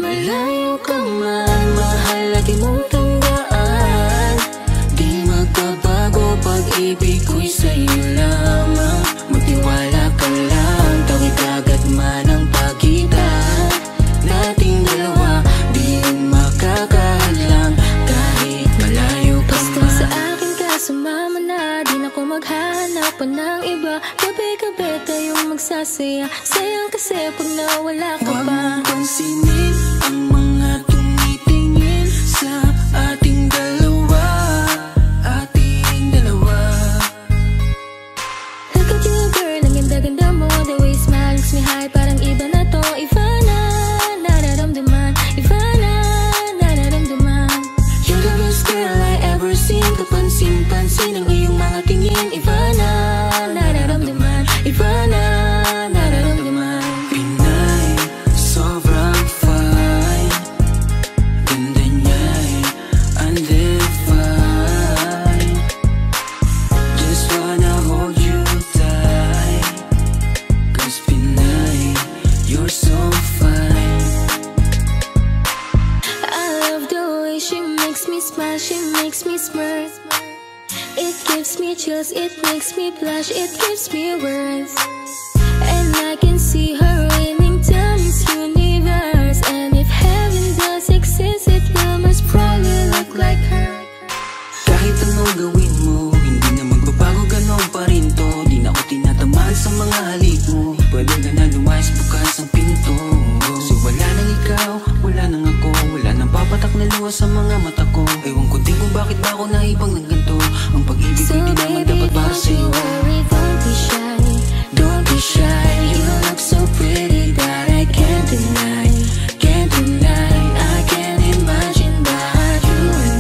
malayo ka man, mahal lagi mong tandaan. Di magbabago, pag-ibig ko'y sa'yo lamang. Magtiwala ka lang, tawid agad man ang pagitan nating dalawa. Di makakahadlang kahit malayo ka man. Basta sa akin ka sumama na, di na ko maghahanap pa ng iba. Gabi-gabi tayong magsasaya, sayang kasi pag nawala ka Huwag pa. mong pansinin ang mga tumitingin sa ating dalawa, ating dalawa. Look at you girl, ang ganda-ganda mo. The way you smile makes me high, parang iba na to. Iba na, nararamdaman. Iba na, nararamdaman. You're the best girl I ever seen. Kapansin-pansin ang iyong mga tingin. Iba na, nararamdaman. Iba na, nararamdaman. Pinay, sobrang fine. Ganda niya'y undefined. Just wanna hold you tight. Cause Pinay, you're so fine. I love the way she makes me smile, she makes me smirk. It gives me chills, it makes me blush, it gives me words. And I can see her reigning down this universe. And if heaven does exist, it will most probably look like her. Kahit anong gawin mo, hindi na magbabago, ganon pa rin to. Di na ako tinatamaan sa mga halik mo. Pwede ka na lumayas, bukas ang pinto. So wala nang ikaw, wala nang ako, wala nang papatak na luha sa mga mata ko. Ewan ko din kung bakit ba ako naibang ng ganito. Ang pag-ibig So ko di naman baby, dapat para don't sa'yo. you worry, don't be shy. Don't be shy, you look so pretty that I can't deny. Can't deny, I can't imagine but you and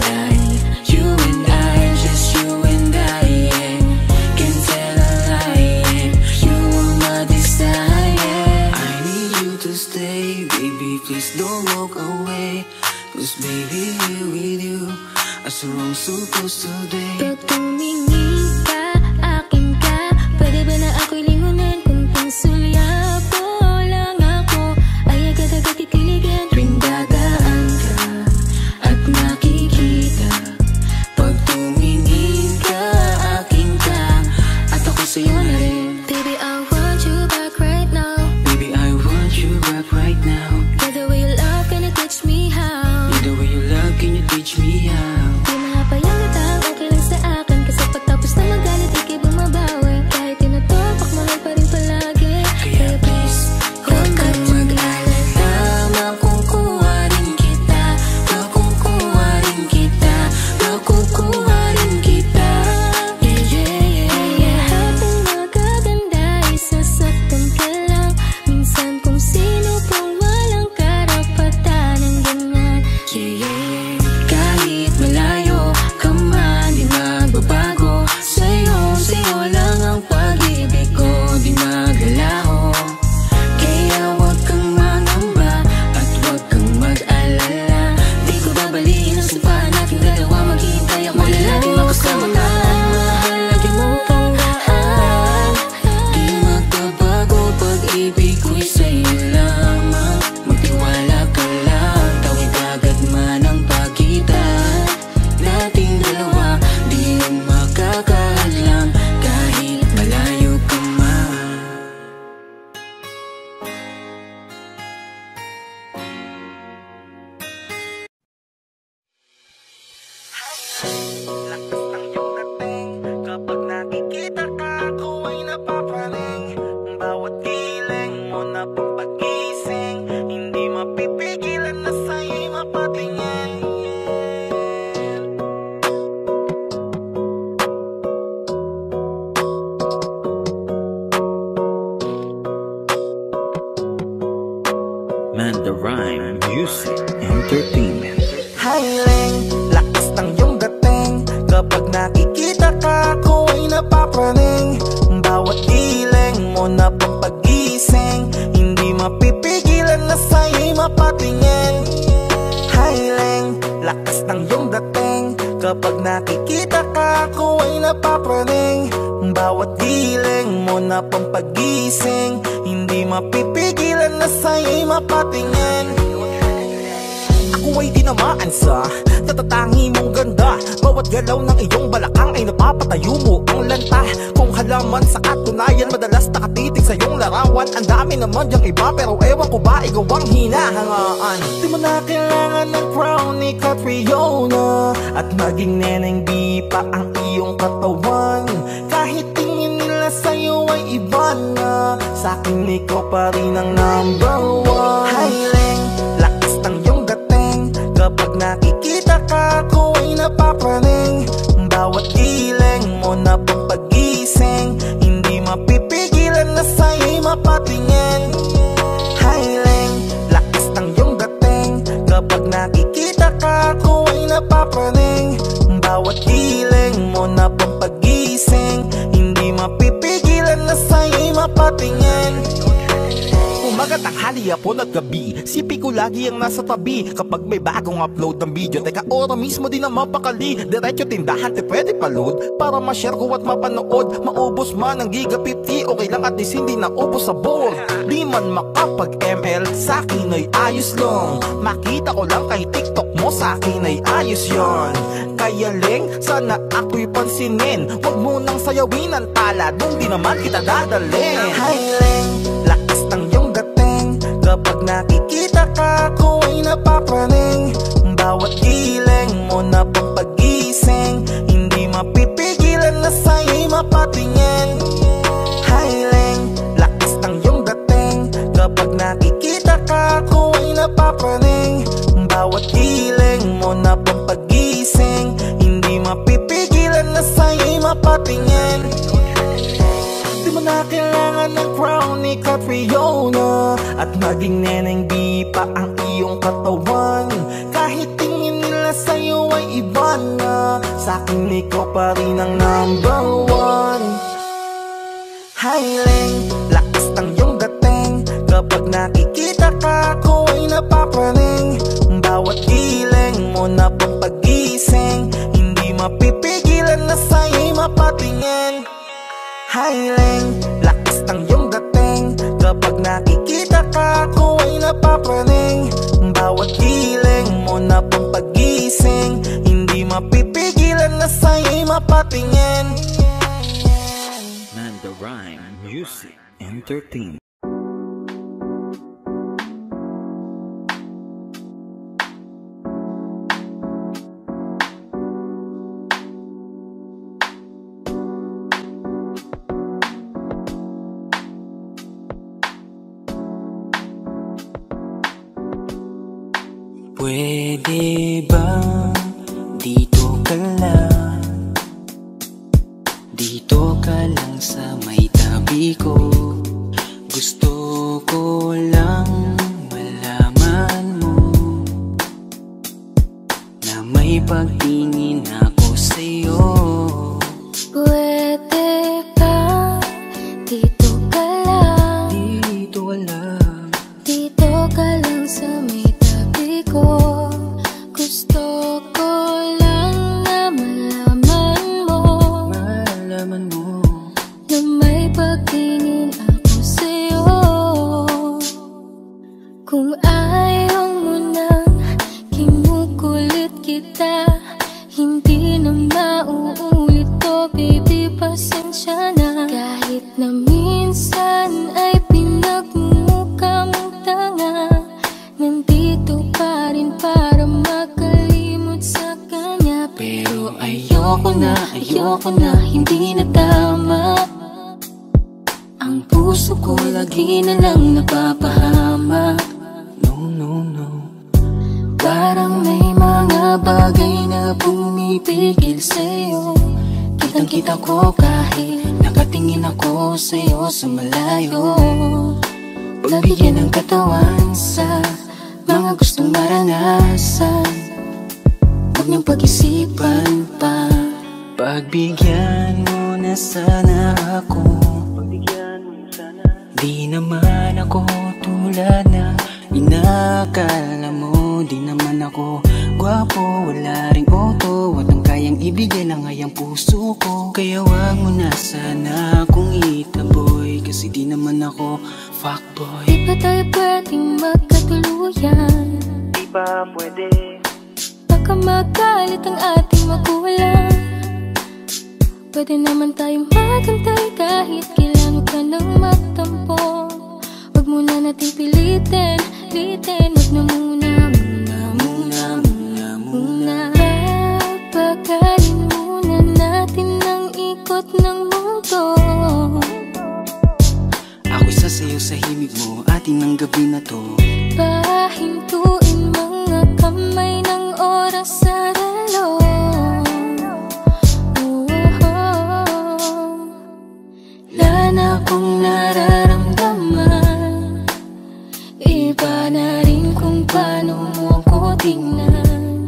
I, just you and I, yeah. Can't tell a lie, yeah. You are my desire. I need you to stay, baby, please don't walk away. Cause baby, here with you, I so wrong supposed today. Pag tumingin ka, akin ka, pwede ba na ako'y lingunan? Kung pangsulyapo lang ako, ay agad-agad titiligan. Tuwing dadaan ka at nakikita, pag tumingin ka, akin ka, at ako sa'yo na rin. Baby, I want you back right now. Baby, I want you back right now. By the way you love, can you teach me how? Yeah, the way you love, can you teach me how? Di mahapayang natang okay lang sa akin, kasi pagtapos na magalit, ikay bumabawi. Kahit tinutupak mo lang pa rin palagi. Kaya please, huwag kang mag-alala, makukuha rin kita, makukuha rin kita, makukuha rin kita. Yeah, yeah, yeah, yeah. Lahat ng magaganda ay sasaktan ka lang. Minsan kung sino pang walang karapatan ng ganyan. Yeah, yeah, yeah. Kahit malayo ka man, di magbabago. Sa'yo lang ang pag-ibig ko, di maglalaho. Kaya huwag kang mangamba at huwag kang mag-alala. Di ko babaliin ang sumpaan nating dalawa. Maghihintay ako na laging makasama ka. Mahal lagi mong tandaan. Di magbabago, pag-ibig ko'y sa'yo lamang. Magtiwala ka lang, tawid agad man ang pagitan nating dalawa. Di makakahadlang kahit malayo ka man. Lakas ng iyong dating, kapag nakikita ka, ako ay napapaling. Bawat giling mo na pang pag-ising, hindi mapipigilan na sa'yo'y mapatingin. Mandarine Music Entertainment. Hiling, lakas ng iyong dating, kapag nakikita ka, ako ay napapaling. Bawat giling mo na pang pag-ising, hindi mapipigilan na sa'yo'y mapatingin. Hiling, lakas ng iyong dating, kapag nakikita ka, ako ay napapaling. Bawat giling mo na pang pag-ising, hindi mapipigilan na sa'yo'y mapatingin. ako ay tinamaan sa tatatangi mong ganda. Bawat galaw ng iyong balakang ay napapatayo mo ang lanta. Kung halaman sa katunayan, madalas nakatitig sa iyong larawan. Ang dami naman diyang iba, pero ewan ko ba ikaw ang hinahangaan. Di mo na kailangan ng crown ni Catriona, at maging neneng di pa ang iyong katawan. Kahit tingin nila sa'yo ay iba na, sa'kin ikaw pa rin ang number one. Haileng, lakas ng iyong dating, kapag nakikita ka ako ay napapraning. Bawat giling mo na pagpagising, hindi mapipigilan na sa'yo'y mapatingin. Haileng, lakas ng iyong dating, kapag nakikita ka ako ay napapraning. Bawat giling mo na pagpagising, hindi mapipigilan na sa'yo'y mapatingin. Umaga, tanghali, hapon at gabi, sipi ko lagi ang nasa tabi. Kapag may bagong upload ng video, teka ora mismo din ang mapakali. Diretso tindahan, te pwede pa-load para ma-share ko at mapanood. Maubos man ang giga 50, okay lang at least hindi na ubos sa board. Di man makapag-ML, sa'kin ay ayos lang. Makita ko lang kay TikTok mo, sa'kin ay ayos yon. Kaya Leng, sana ako'y pansinin. Huwag mo nang sayawin ang tala, dun di naman kita dadalhin. Hi Leng, lakas ng iyong dating, kapag nakikita ka ako ay napapraning. Bawat giling mo na pagpagising, hindi mapipigilan na sa'yo'y mapatingin. Hi Leng, lakas ng iyong dating, kapag nakikita ka ako ay napapraning. Bawat giling mo na pagpagising, hindi mapipigilan na sa'yo'y mapatingin. Di mo na kailangan ng crown ni Catriona, at maging neneng di pa ang iyong katawan. Kahit tingin nila sa'yo ay iba na, sa'kin ikaw pa rin ang number one. Haileng, lakas ng iyong dating, kapag nakikita ka ako ay napapraning. Bawat giling mo na pagpagising, hindi mapipigilan na sa'yo'y mapatingin. Haileng, lakas ng iyong dating, kapag nakikita ka ako ay napapraning. Bawat giling mo na pagpagising, hindi mapipigilan na sa'yo'y mapatingin. Manda Rhyme Music Entertainment. Pwede ba dito ka lang? Dito ka lang sa may tabi ko. Gusto ko lang malaman mo na may pagtingin ako sa'yo. Pwede ba dito ka lang? Dito ka lang. Dito ka lang sa may tabi ko. Gusto ko lang na malaman mo, Malaman mo na may pagtingin ako sa'yo. Kung ayaw mo nang kinukulit kita, hindi na mauulit to, baby, pasensya na. Kahit na minsan ay pinagmumukha mong tanga, nandito pa rin para makalimot sa kanya. pero ayoko na, hindi na tama. Ang puso ko lagi na lang napapahama. No, no, no. Parang may mga bagay na pumipigil sa'yo. Kitang-kita ko kahit nakatingin ako sa'yo sa malayo. Pagbigyan ng katawan sa mga gustong maranasan, huwag niyong pag-isipan pa. Pagbigyan mo na sana ako. Di naman ako tulad na inakala mo. Di naman ako gwapo, wala ring auto, at ang kayang ibigay lang ay ang puso ko. Kaya wag mo na sana akong itaboy, kasi di naman ako fuckboy. Di ba tayo pwedeng magkatuluyan? Di ba pwede? Baka magalit ang ating magulang. Pwede naman tayong magantay kahit kailan ka nang magtampo. Huwag mo na natin pilitin, huwag na muna. Papagalin muna natin ang ikot ng mundo. Ako'y sasayaw sa himig mo, atin ng gabi na to. Pahintuin mga kamay ng oras sa relo. Wala na akong nararamdaman. Iba na rin kung paano mo ko tingnan.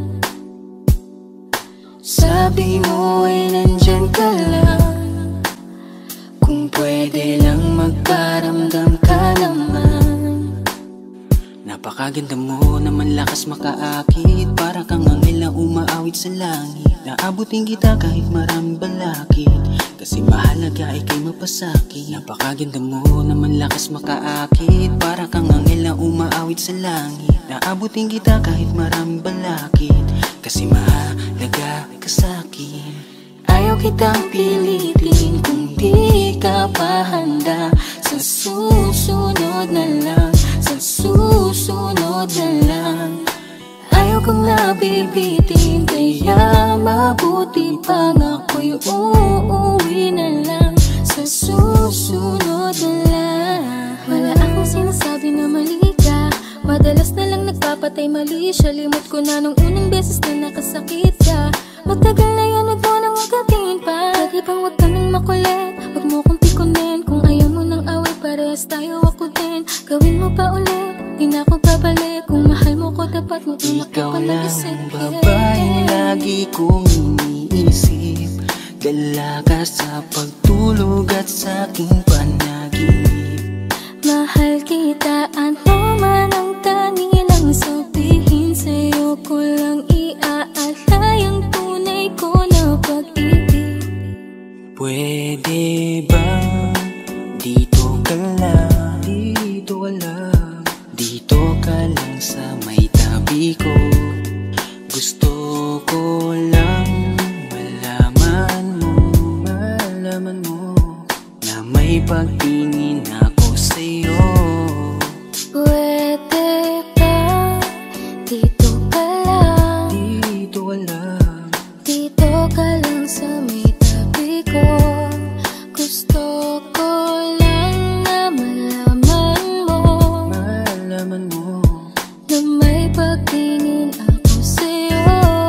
Sabi mo ay nandyan ka lang. Kung pwede lang magparamdam ka naman. Napakaganda mo naman, lakas makaakit. Para kang anghel na umaawit sa langit. Naabutin kita kahit maraming balakid. Kasi mahalaga ay kay mapasakit. Napakaganda mo naman, lakas makaakit. Para kang anghel na umaawit sa langit. Naabutin kita kahit maraming balakid. Kasi mahalaga ka sa'kin. Ayaw kitang pilitin kung di ka pa handa. Sa susunod na lang, sa susunod na lang. Ayaw kong nabibitin, kaya mabuti pang ako'y uuwi na lang. Sa susunod na lang. Wala akong sinasabi na mali ka. Madalas na lang nagpapatay mali siya. Limot ko na nung unang beses na nakasakit ka. Matagal na yan, huwag mo nang magatingin pa. Pwede bang huwag ka nang makulit? Huwag mo kong pikunin. Kung ayaw mo nang away, parehas tayo ako din. Gawin mo pa ulit, di na ako babalik. Kung mahal mo ko, dapat mo unak Ikaw ka lang pag-isip. babaeng lagi kong iniisip. Dalaga sa pagtulog at sa aking panaginip. Mahal kita, ano man ang kanilang sabihin. Sa'yo ko lang iaalay ang tunay ko na pag-ibig. Pwede ba dito ka lang, dito ka lang, dito ka lang sa may tabi ko. Gusto ko lang malaman mo na may pagtingin ako sa'yo. Pwede ba dito ka lang, Dito ka lang, dito ka lang sa may tabi ko. Gusto ko lang na malaman mo na may pagtingin ako sa'yo.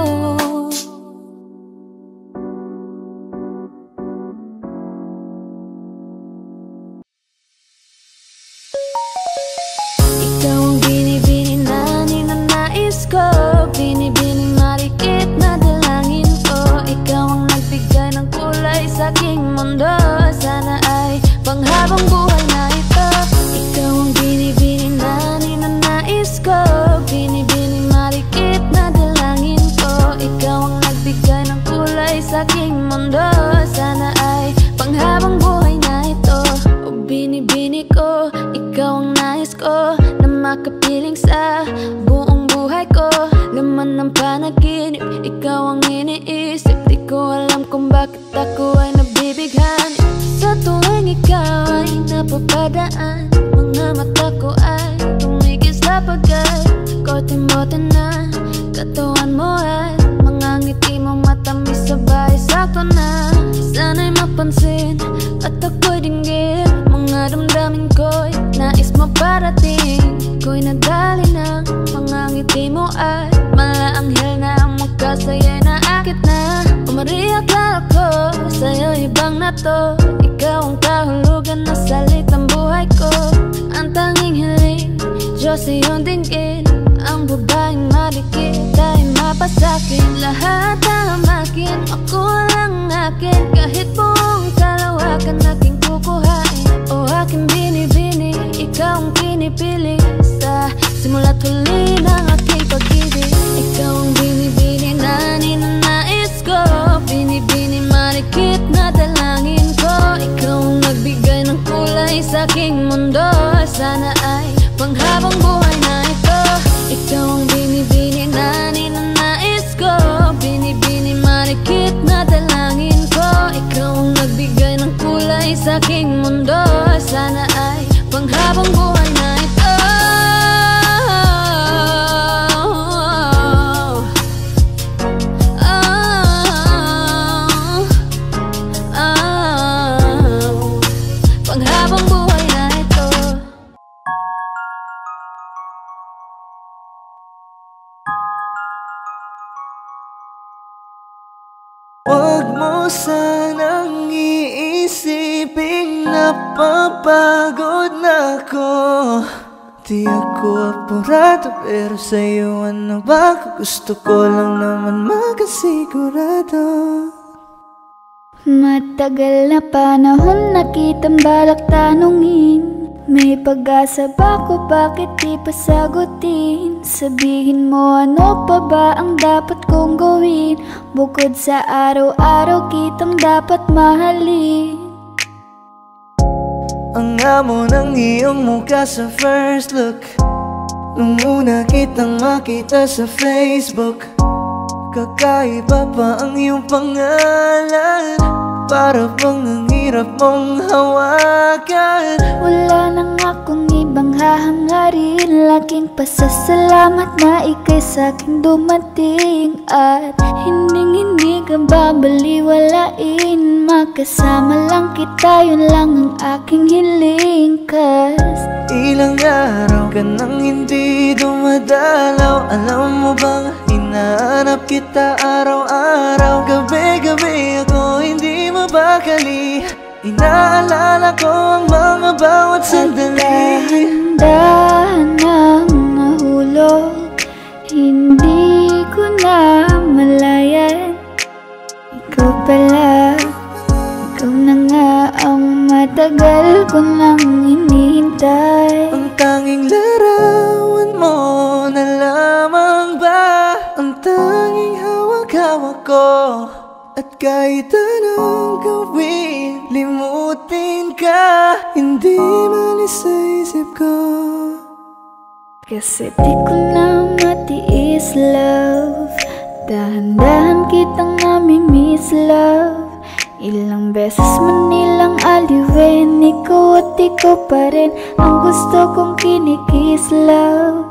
Ikaw ang binibini na ninanais ko. Binibining marikit na dalangin ko. Ikaw ang nagbigay ng kulay sa aking mundo. Sana ay panghabang buhay na ito. Ikaw ang binibini na ninanais ko. Binibining marikit na dalangin ko. Ikaw ang nagbigay ng kulay sa aking mundo. Sana ay panghabang buhay na ito. O binibini ko, ikaw ang nais ko na makapiling sa buong buhay ko. Laman ng panaginip, ikaw ang iniisip. Di ko alam kung bakit ako ay nabibighani. Sa tuwing ikaw ay napapadaan, mga mata ko ay tumigil sa pagay. Kote-mote na katawan mo ay mga ngiti mong matamis sabay sakto na. Sana'y mapansin at ako'y dinggin. Mga damdamin ko'y nais maparating. Ko'y nadali ng mga ngiti mo ay malaanghel na ang mukha sa'yo'y naakit na. Umariyak lang ako sa'yo, ibang na to. Ikaw ang kahulugan na salit ng buhay ko. Ang tanging hiling, Diyos iyong dinggin. Ang babaeng malikit ay mapasakin. Lahat ang akin, ako lang akin. Kahit buong kalawakan aking kukuhain. O aking binibini, ikaw ang pinipili. Sa simula't huli ng aking pag-ibig. Ikaw ang binibini na ninanais ko. Binibini marikit na dalangin ko. Ikaw ang nagbigay ng kulay sa aking mundo. Sana ay panghabang buhay na ito. Ikaw ang binibini sa aking mundo. Sana ay panghabang buhay na ito. Panghabang buhay na ito. Huwag mo sanang iisiping napapagod na ako. Di ako apurado, pero sa'yo ano ba? Gusto ko lang naman makasigurado. Matagal na panahon na kitang balak tanungin. May pag-asa ba ko, bakit di pa sagutin? Sabihin mo ano pa ba ang dapat kong gawin? Bukod sa araw-araw kitang dapat mahalin. Ang amo ng iyong mukha sa first look, nung una kitang makita sa Facebook. Kakaiba pa ang iyong pangalan, para bang ang hirap mong hawakan. Wala nang akong ibang hahangarin, laking pasasalamat na ika'y sa'king dumating. At hindi ka babaliwalain, makasama lang kita, yun lang ang aking hiling. Cause ilang araw ka nang hindi dumadalaw. Alam mo bang hinahanap kita araw-araw? Gabi-gabi ako hindi mabakali, inaalala ko ang mga bawat sandali. Dahan ng nahulog, hindi ko na malayan. Ikaw pala, ikaw na nga ang matagal ko nang hinihintay. Ang tanging larawan mo na lamang ba ang tanging hawak-hawak ko? At kahit anong gawin, limutin ka, hindi malis sa isip ko. Kasi di ko na matiis, love. Dahan-dahan kitang nami-miss, love. Ilang beses man nilang aliwin, ikaw at ikaw pa rin ang gusto kong kinikiss, love.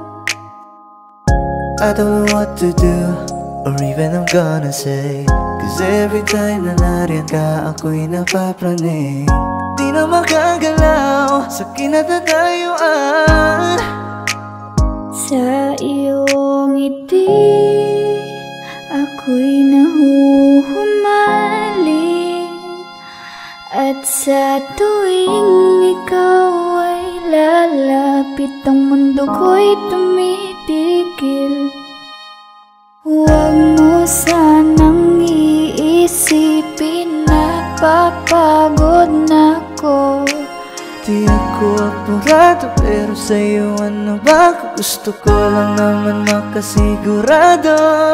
I don't know what to do, or even I'm gonna say, cause every time na nariyan ka, ako'y napapraning. Di na makagalaw sa kinatatayuan. Sa iyong ngiti, ako'y nahuhumaling. At sa tuwing ikaw ay lalapit, ang mundo ko'y tumitigil. Huwag mo sanang iisipin na papagod na ako. Di ako apurado, pero sa'yo ano ba? Gusto ko lang naman makasigurado.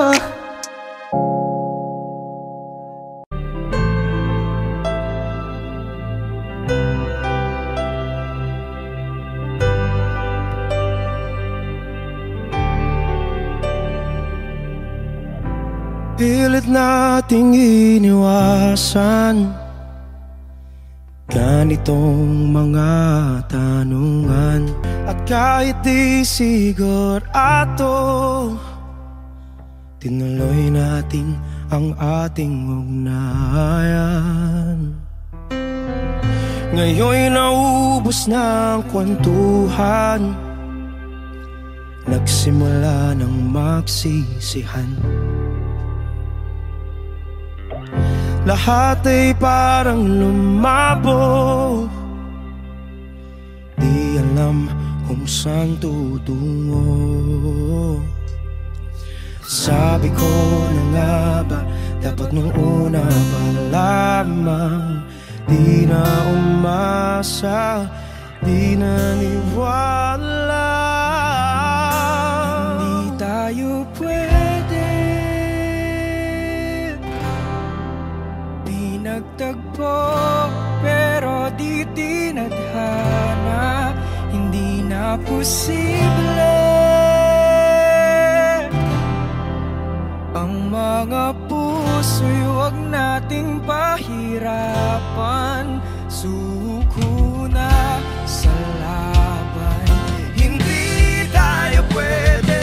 Pilit nating iniwasan ganitong mga tanungan. At kahit di sigurado, tinuloy natin ang ating ugnayan. Ngayon'y naubos na ang kwentuhan, nagsimula ng magsisihan. Lahat ay parang lumabo, di alam kung saan tutungo. Sabi ko na nga ba, dapat nung una pa lamang, di na umasa, di naniwala. Hindi tayo pwede nagtagpo, pero di tinadhana. Hindi na posible ang mga puso'y huwag nating pahirapan. suko na sa laban. Hindi tayo pwede.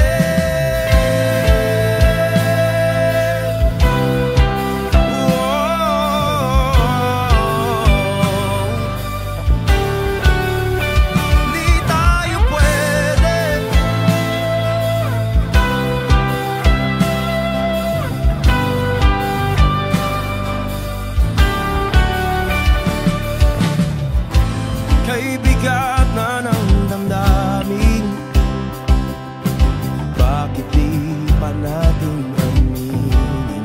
Kay bigat na ng damdamin, bakit di pa natin aminin?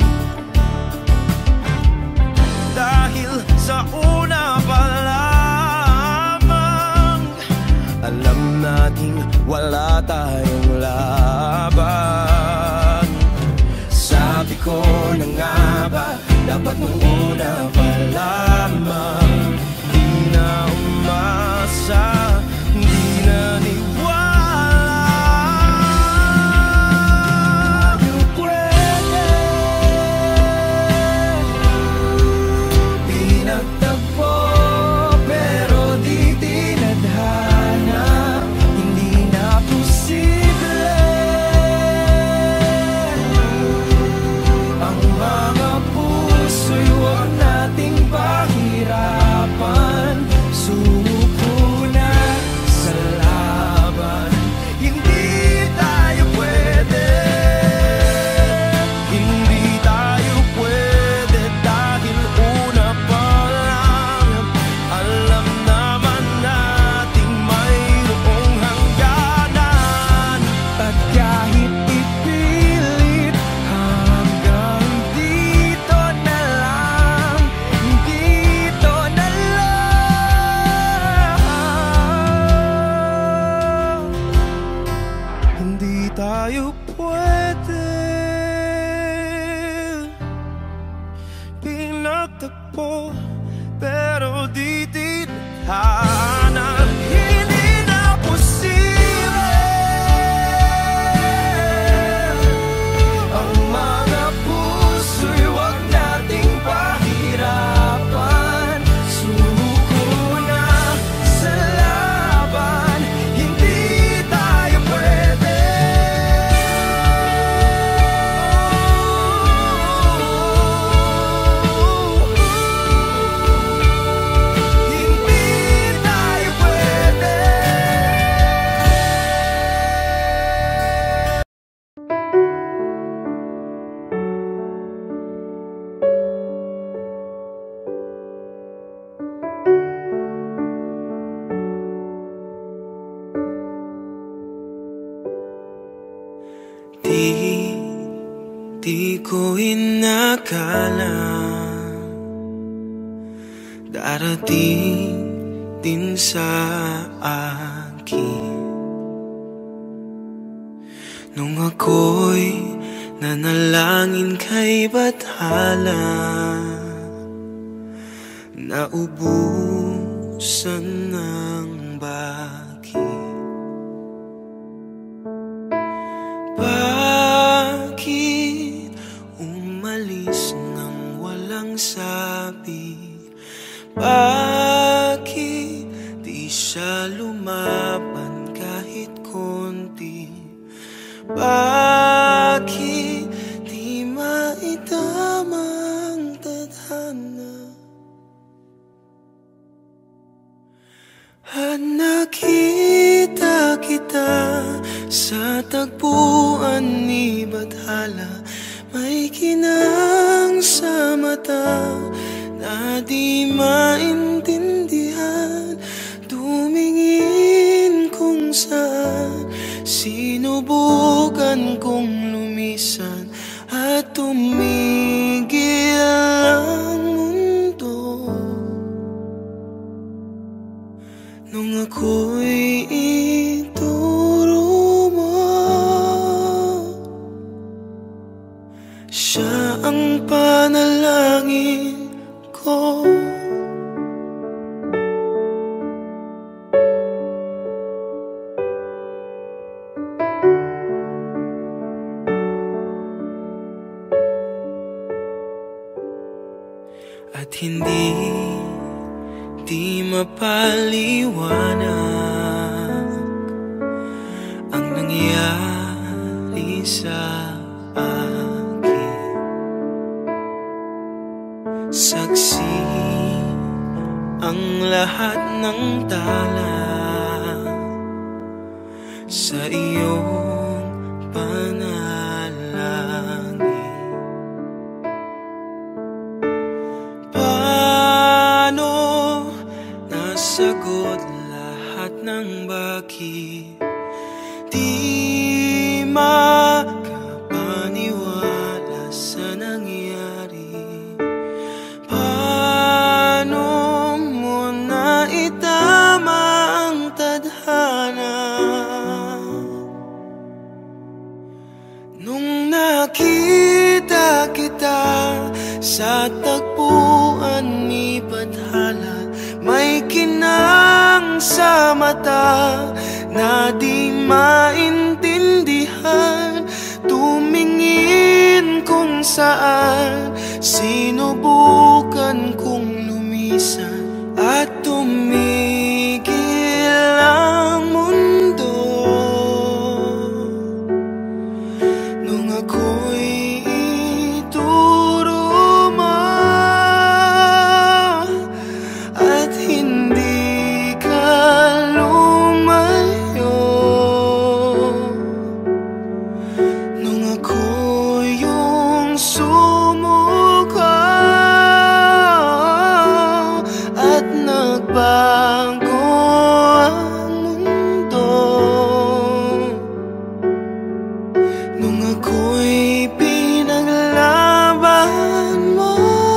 Dahil sa una pa lamang, alam nating wala tayong laban. Sabi ko na nga ba, dapat nung una pa lamang, di na umasa, di na niwala. You pwede, pinagtagpo pero di tinadhana, hindi na posible ang mga puso'y huwag nating pahirapan. Sumuko na sa laban. Hindi tayo pwede. Hindi tayo pwede dahil una pa lang alam naman nating mayroong hangganan. At kahit ipilit hanggang dito na lang, dito na lang. Hindi tayo pwede. Pinagtagpo pero di tinadhana, hindi na posible ang mga puso'y huwag nating pahirapan. Sumuko na sa laban. Hindi tayo pwede. Hindi tayo pwede. Di ko inakala darating din sa akin nung ako'y nanalangin kay Bathala, naubusan ng bakit. Bakit umalis nang walang sabi? Bakit di siya lumaban kahit konti? Bakit di maitamang tadhana? At nakita kita sa tagpuan ni Bathala, may kinang sa mata na di maintindihan. Tumingin kung saan, sinubukan kong lumisan at tumigil ang mundo. Nung ako'y ituro mo, siya ang panalangin ko. At hindi di mapaliwanag ang nangyari sa akin. Saksi ang lahat ng tala sa iyong panalangin. Paano nasagot lahat ng bakit di makapaniwala sa nangyari? Paano mo na itama ang tadhana nung nakita kita sa tagpuan ni Badhala? May kinang sa mata na di maintindihan, tumingin kung saan, sinubukan kong lumisan at tumigil ang mundo nung ako'y ituro mo at hindi ka lumayo, nung ako yung sumuko at nagbago ang mundo, nung ako'y pinaglaban mo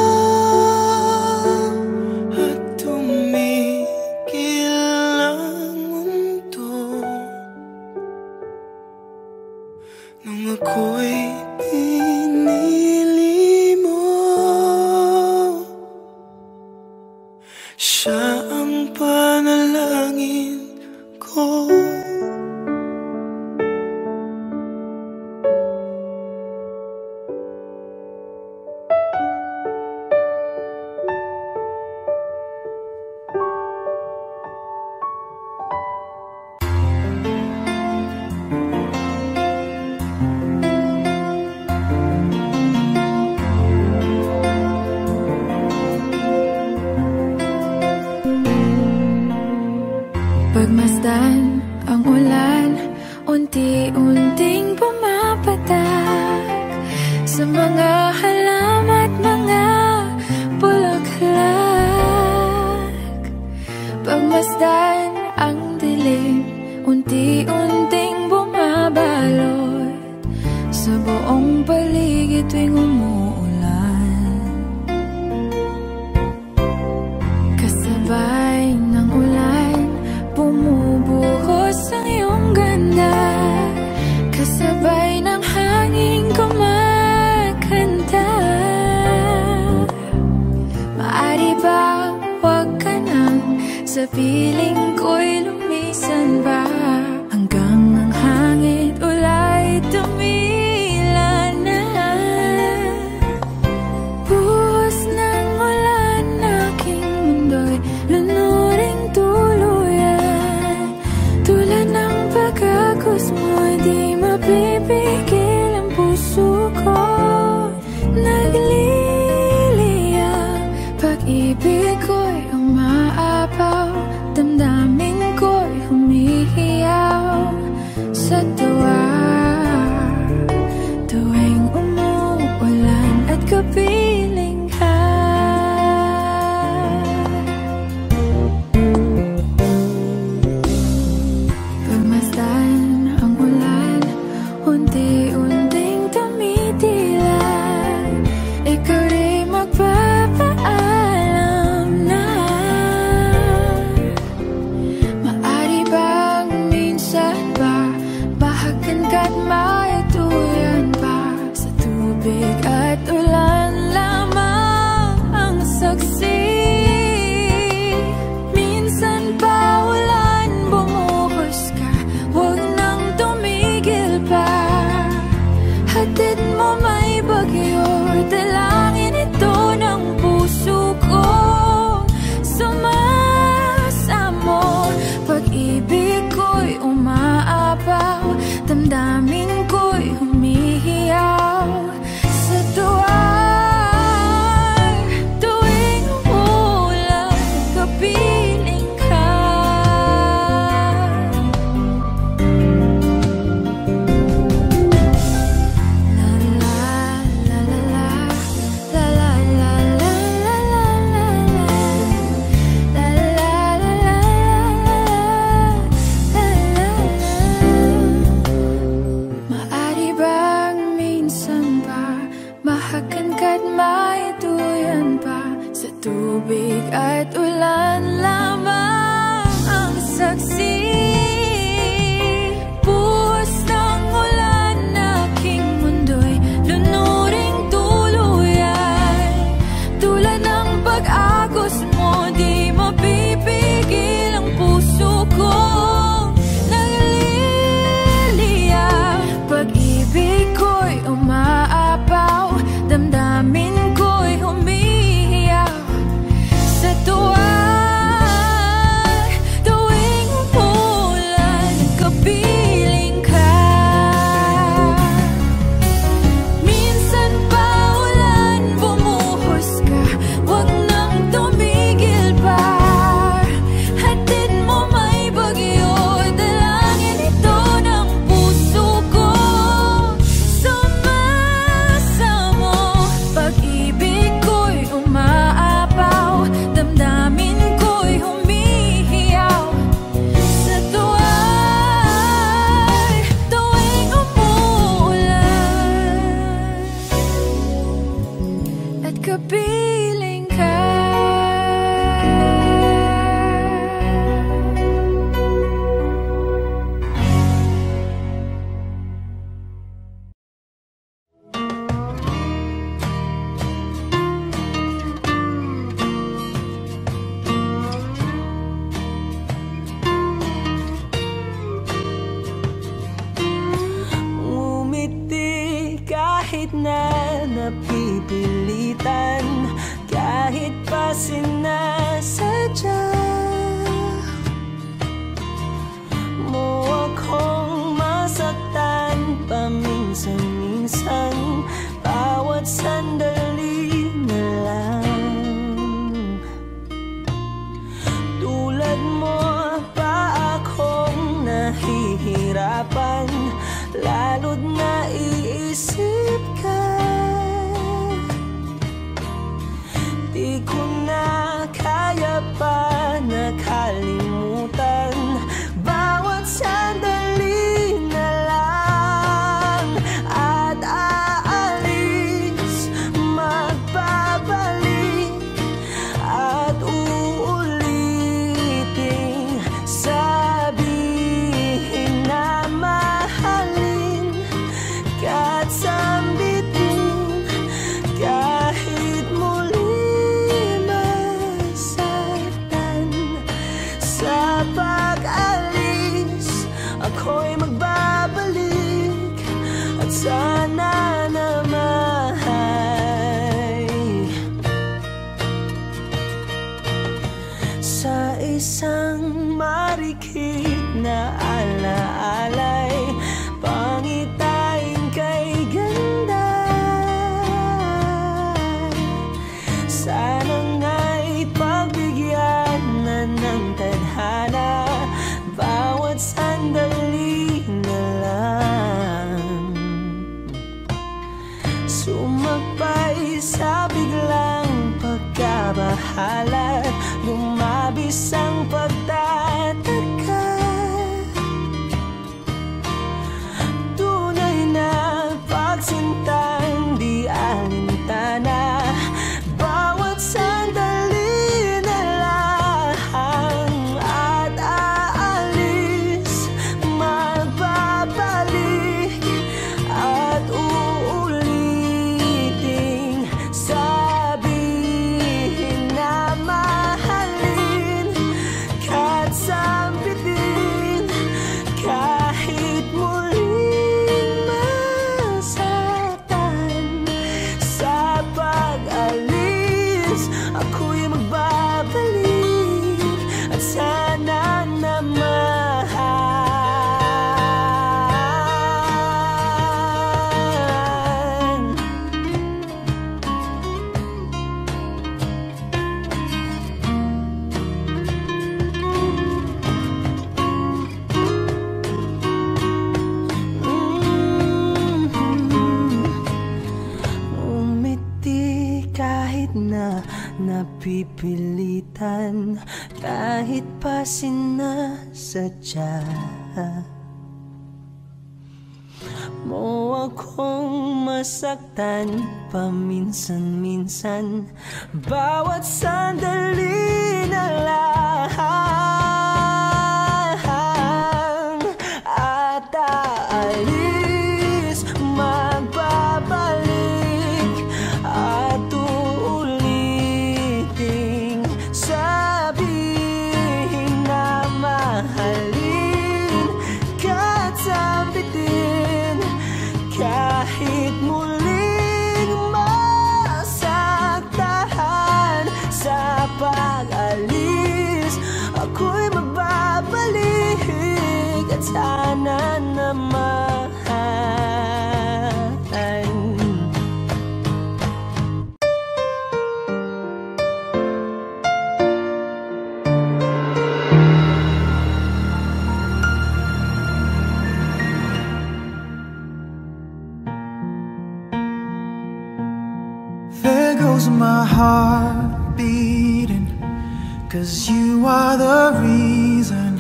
at tumigil ang mundo, nung ako'y pinili mo. Siya ang panalangin ko. Pagmasdan ang ulan, unti-unting pumapatak sa mga halaman at mga bulaklak. Pagmasdan ang dilim, unti-unting bumabalot sa buong paligid tuwing umuulan. Kasabay ng ulan, bumubuhos ang iyong ganda, kasabay ng hangin kumakanta. Maari ba wag ka nang sa piling ko'y lumisan ba, hanggang ang hangin ulay tumila na. Buhos ng ulan, aking mundo'y lunuring tuluyan. Tulad ng pagkagos mo'y di mapipigil ang puso ko. Nagliliyab, pag-ibig ko'y umaapaw, damdamin ko'y humihiyap. kahit na napipilitan, kahit pa sinasadya mo akong masaktan paminsan-minsan, bawat sandali na lang. Tulad mo pa akong nahihirapan, lalo't naiisip ka. Di ko na kaya pa nakalimutan, bawat sandali na lang. At aalis, magbabalik, at uulitin, sabihin na mahalin ka at sambitin, kahit muli masaktan. Sa pag-alis, ako'y magbabalik, at sana naman sa isang marikit na alaalay, pangitain kay ganda. Sana nga'y pagbigyan na ng tadhana, bawat sandali na lang. Sumakbay sa biglang pagkabahala, lumabis ang pagtataka. Tunay na pagsintang di alintana, bawat sandali na lang. At aalis, magbabalik, at uulitin, sabihin na mahalin ka at sambitin, kahit muling masaktan. Sa pag-alis, ako'y magbabalik, at sana naman umiti kahit na napipilitan, kahit pa sinasadya mo akong masaktan paminsan-minsan, bawat sandali na lang. At aalis, magbabalik, at uulitin, sabihin na mahalin ka at sambitin, kahit muling masaktan. Sa pag-alis, ako'y magbabalik, at sana naman There goes my heart beating, 'cause you are the reason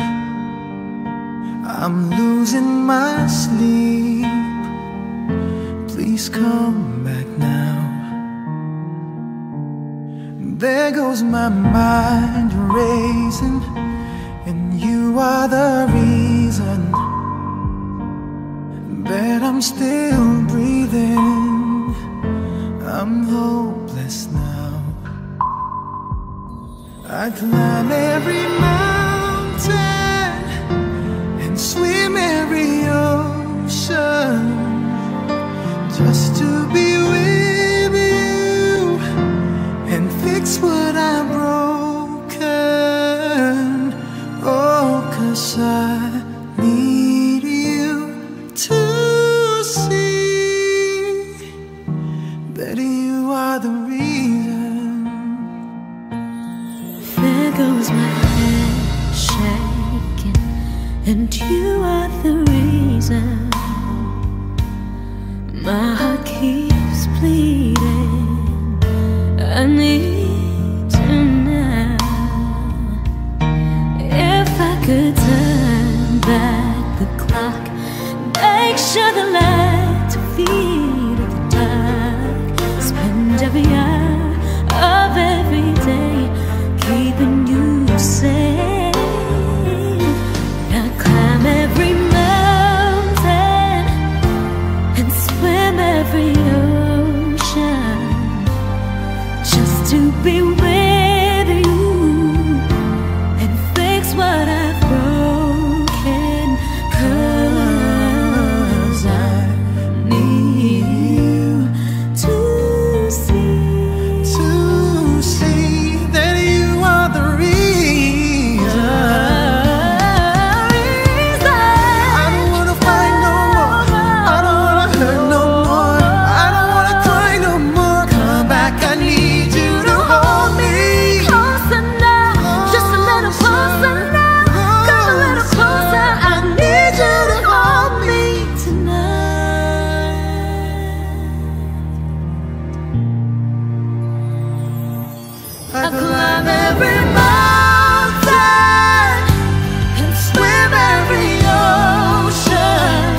I'm losing my sleep. Please come back now. There goes my mind racing, and you are the reason that I'm still breathing. I'm hopeless now. I climb every mountain and swim every ocean just to be else I need you to see that you are the reason. There goes my head shaking, and you are the reason. My heart keeps bleeding. I need you now. If I could turn back the clock, make sure the lights feed the dark, spend every hour of every day keeping you safe. I climb every mountain and swim every ocean just to be with you and fix what I've broken. 'Cause I need you to see that you are the reason. I don't wanna fight no more, I don't wanna hurt no more, I don't wanna cry no more. Come back, I need you to hold me closer now, just a little closer now. Come a little closer, I need you to hold me tonight. I climb every mountain and swim every ocean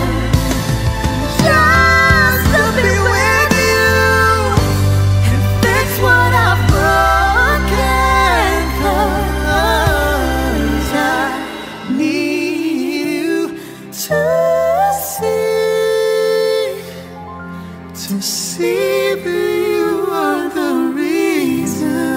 just to be with you and fix what I've broken. 'Cause I need you to see that you are the reason.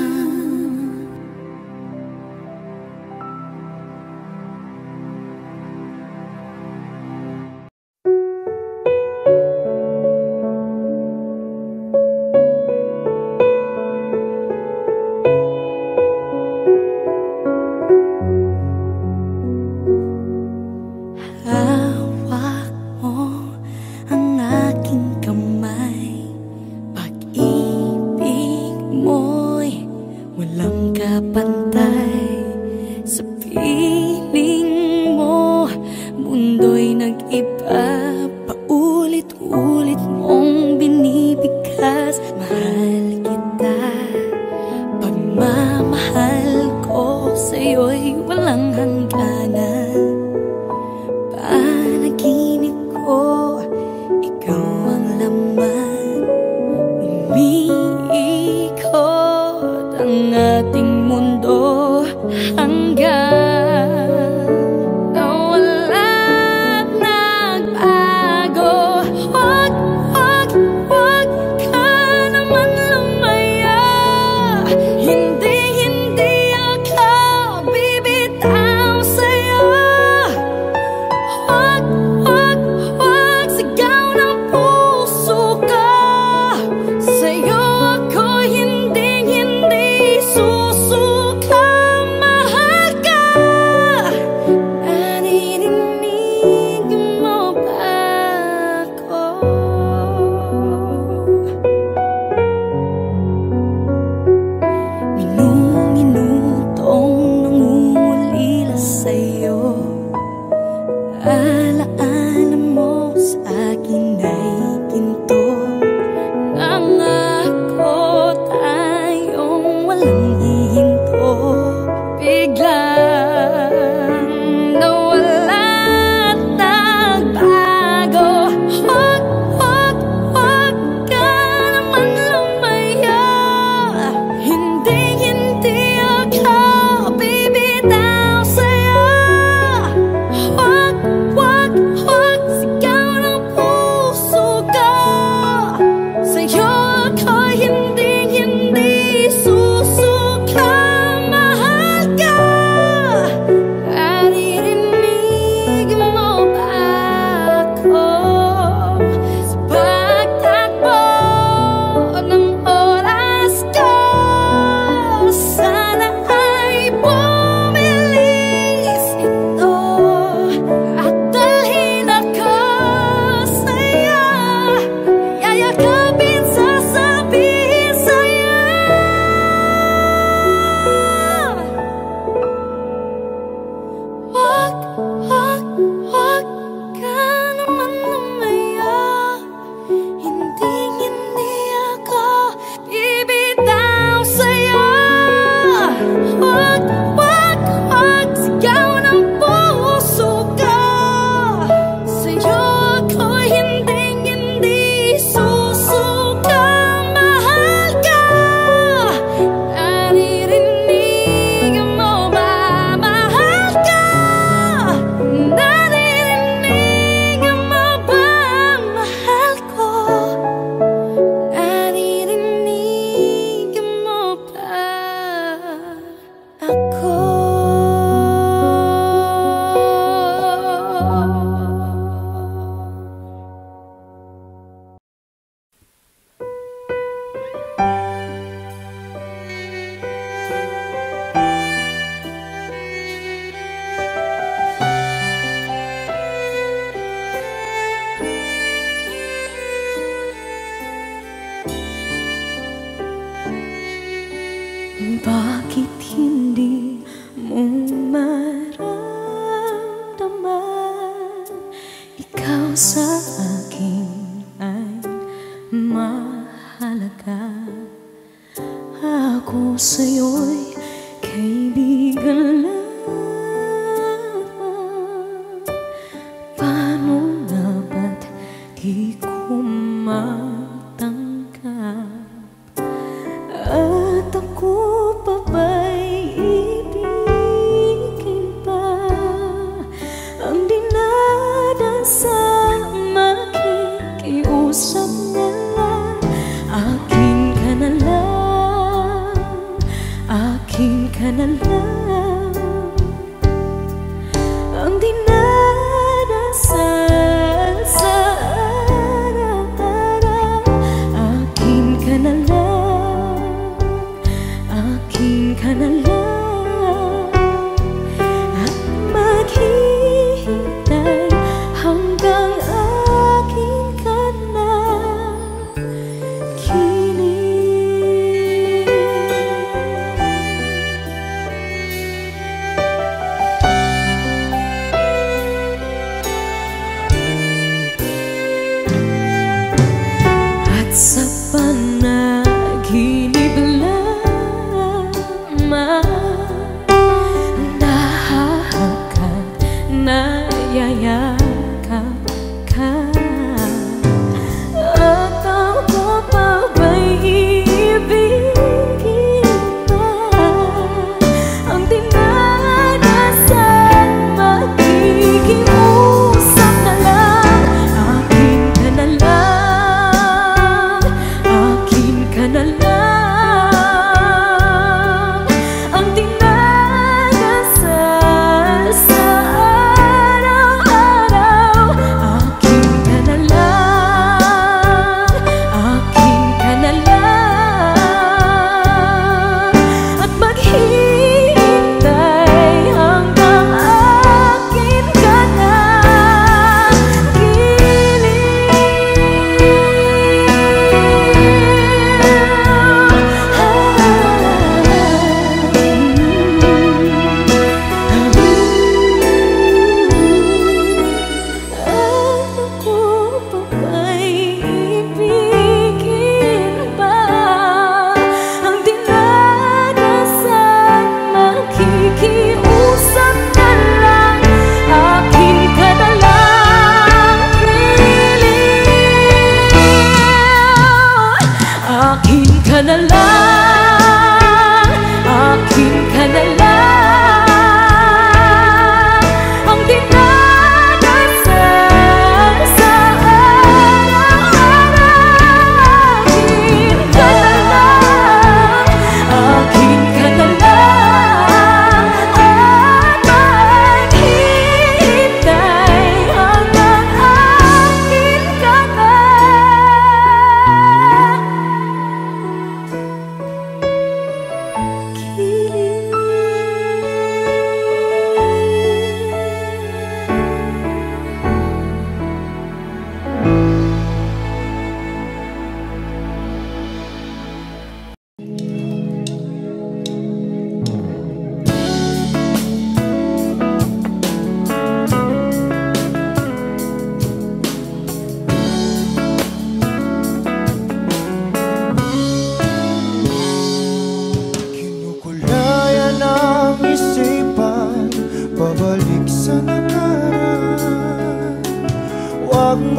Hawak mo ang aking kamay, pag-ibig mo'y walang kapantay. Sa piling mo, mundo'y nag-iba, paulit-ulit mong binibigkas. Mahal kita, pagmamahal ko sa'yo'y walang hangganan. Panaginip ko, ikaw ang laman. Umiikot ang ating mundo hanggang walang nagbago. Huwag, huwag, huwag ka naman lumaya. Hindi, hindi ako bibitaw sa'yo. Huwag, huwag, huwag sigaw ng puso ko. Sa'yo ako hindi, hindi susuka. Mahal ka.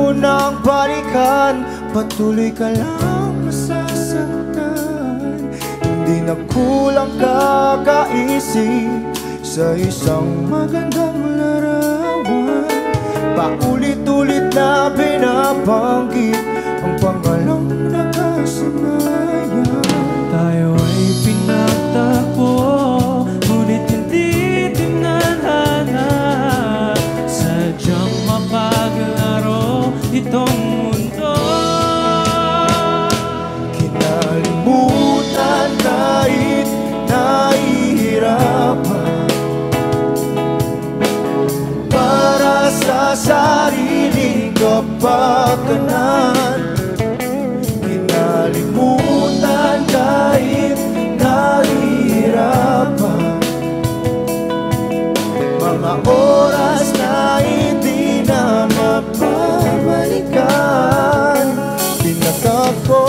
mo nang balikan, patuloy ka lang masasaktan. Hindi na kulang kakaisip sa isang magandang larawan. Paulit-ulit na binabanggit ang pangalang nakasanayan. Tayo ay pinagtagpo, ngunit hindi tinadhana. Sadyang mapaglaro itong mundo. Kinalimutan kahit nahihirapan, para sa sariling kapakanan. Kinalimutan kahit nahihirapan, mga oras na hindi na mapabalikan. Pinagtagpo,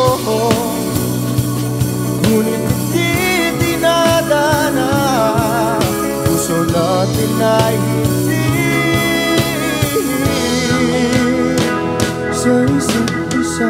ngunit hindi dinadana. Puso natin ay hindi sa isa't isa.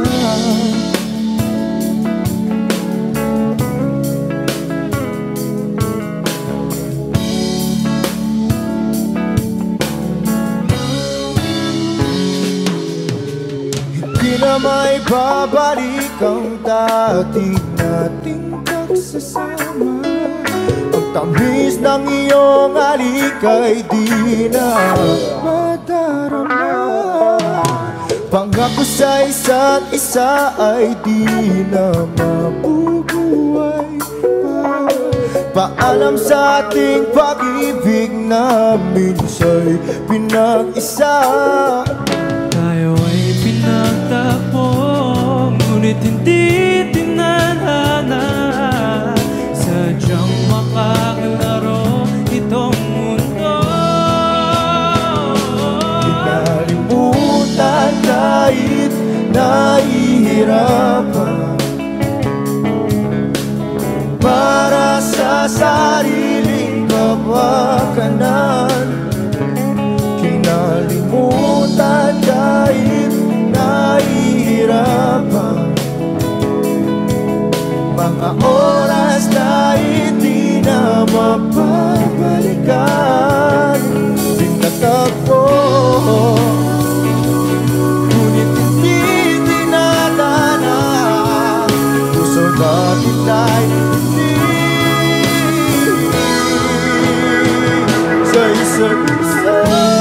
Hindi na may babalik ang dati nating pagsasama. Ang tamis ng iyong halik ay di na madarama. Pangako sa isa't isa ay di na mabubuhay pa. Paalam sa ating pag-ibig na minsa'y pinag-isa. Tayo ay pinagtagpo, ngunit hindi tinadhana. Sadyang makaglaro itong mundo. Kinalimutan kahit nahihirapan, para sa sariling kapakanan. Kinalimutan kahit nahihirapan, mga oras na hindi na mapabalikan. Pinagtagpo, ngunit hindi dinadana. Puso natin ay hindi sa isa't isa.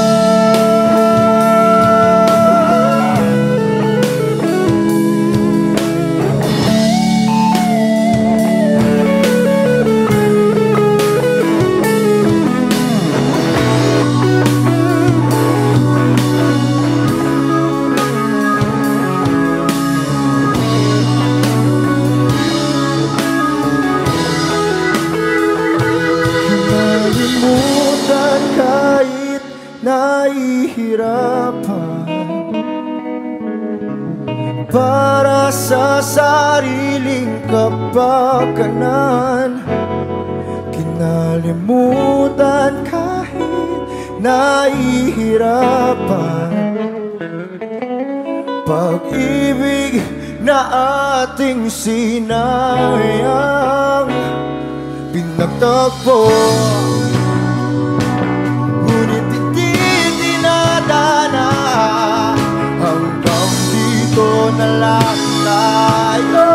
Kinalimutan kahit nahihirapan, para sa sariling kapakanan. Kinalimutan kahit nahihirapan, pag-ibig na ating sinayang. Pinagtagpo, ngunit hindi dinadana. Hanggang dito na lang tayo.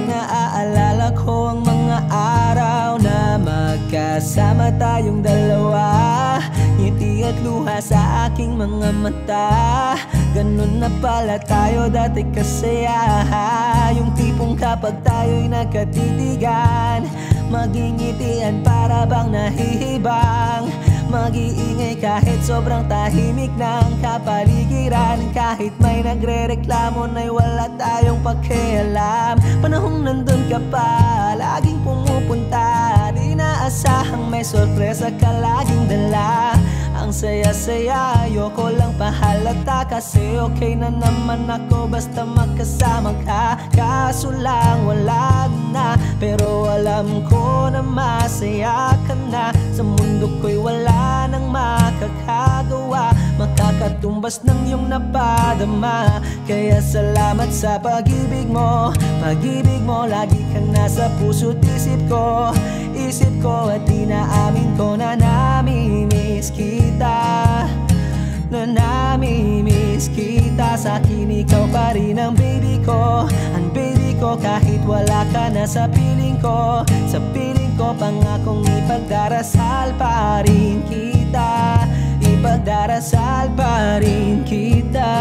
naaalala ko ang mga araw na magkasama tayong dalawa. Ngiti at luha sa aking mga mata. Ganun na pala tayo dati kasaya. Yung tipong kapag tayo'y nagkatitigan, magingitian para bang nahihibang. Mag-iingay kahit sobrang tahimik ng kapaligiran. Kahit may nagre-reklamo na'y wala tayong pakialam. Panahong nandun ka pa, laging pumupunta. Di naasahang may sorpresa ka laging dala. Ang saya-saya, ayoko lang pahalata. Kasi okay na naman ako basta magkasama ka. Kaso lang wala na, pero alam ko na masaya ka na. Sa mundo ko'y wala nang makakagawa, makakatumbas ng iyong napadama. Kaya salamat sa pag-ibig mo. Pag-ibig mo, lagi kang nasa puso't isip ko. Isip ko at inaamin ko na namimiss kita. Na namimiss kita. Sa'kin ikaw pa rin ang baby ko. Ang baby ko kahit wala ka na sa piling ko. Sa piling ko pangakong ipagdarasal pa rin kita. Ipagdarasal pa rin kita.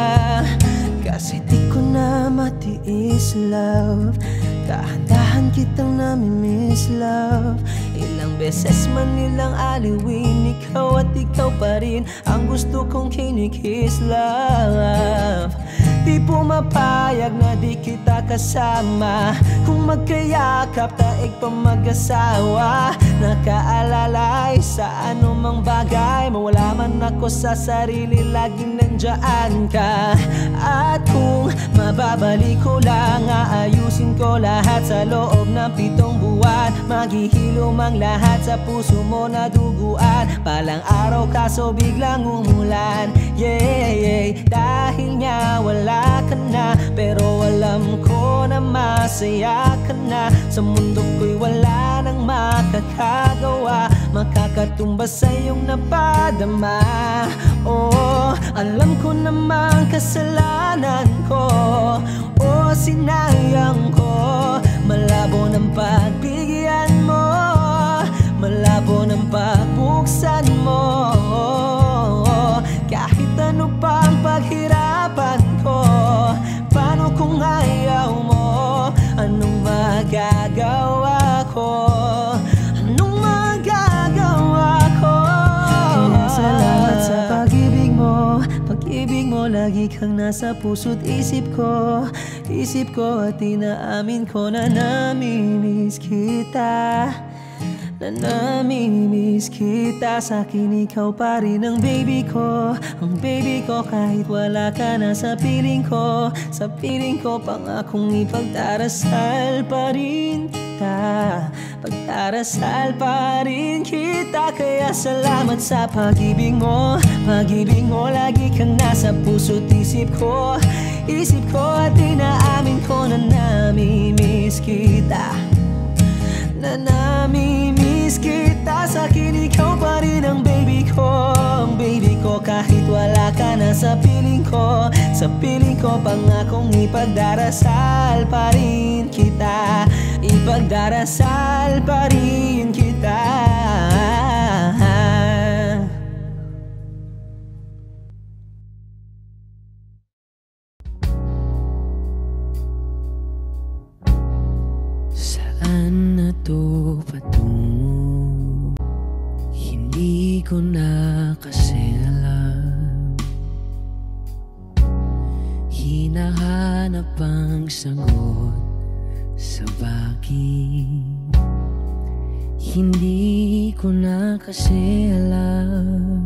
Kasi di ko na matiis love. Dahan-dahan kitang namimiss love. Ilang beses man nilang aliwin, ikaw at ikaw pa rin ang gusto kong kinikiss love. Di pumapayag na di kita kasama. Kung magkayakap taig pa mag-asawa. Nakaalalay sa anumang bagay. Mawala man ako sa sarili, laging nandyan ka. At kung mababalik ko lang, aayusin ko lahat sa loob ng 7 buwan. Maghihilom ang lahat sa puso mo na duguan. Palang araw kaso biglang umulan. Yeah, yeah. Dahil nga wala ka na, pero alam ko na masaya ka na. Sa mundo ko'y wala nang makakagawa, makakatumbas sa iyong napadama. Oh, alam ko namang kasalanan ko. Oh, sinayang ko. Malabo ng pagbigyan mo, malabo ng pagbuksan mo. Kahit ano pang paghirapan ko, paano kung ayaw mo? Anong magagawa ko? Anong magagawa ko? Kaya salamat sa pag-ibig mo. Pag-ibig mo, lagi kang nasa puso't isip ko. Isip ko at inaamin ko na namimiss kita. Na namimiss kita. Sa'kin ikaw pa rin ang baby ko. Ang baby ko kahit wala ka na sa piling ko. Sa piling ko pangakong ipagdarasal pa rin kita. Pagdarasal pa rin kita. Kaya salamat sa pag-ibig mo. Pag-ibig mo, lagi kang nasa puso't isip ko. Isip ko at inaamin ko na namimiss kita. Na namimiss kita. Sa'kin ikaw pa rin ang baby ko. Ang baby ko kahit wala ka na sa piling ko. Sa piling ko pangakong ipagdarasal pa rin kita. Ipagdarasal pa rin kita. Saan na to patungo? Hindi ko na kasi alam. Hinahanap ang sagot sa bagay. Hindi ko na kasi alam.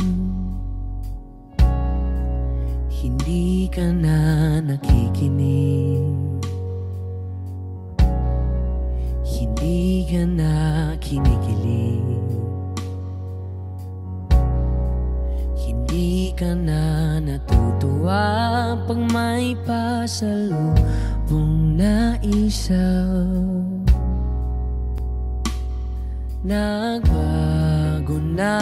Hindi ka na nakikinig. Hindi ka na kinikilig. Hindi ka na natutuwa pag may pasalubong na isaw. Nagbago na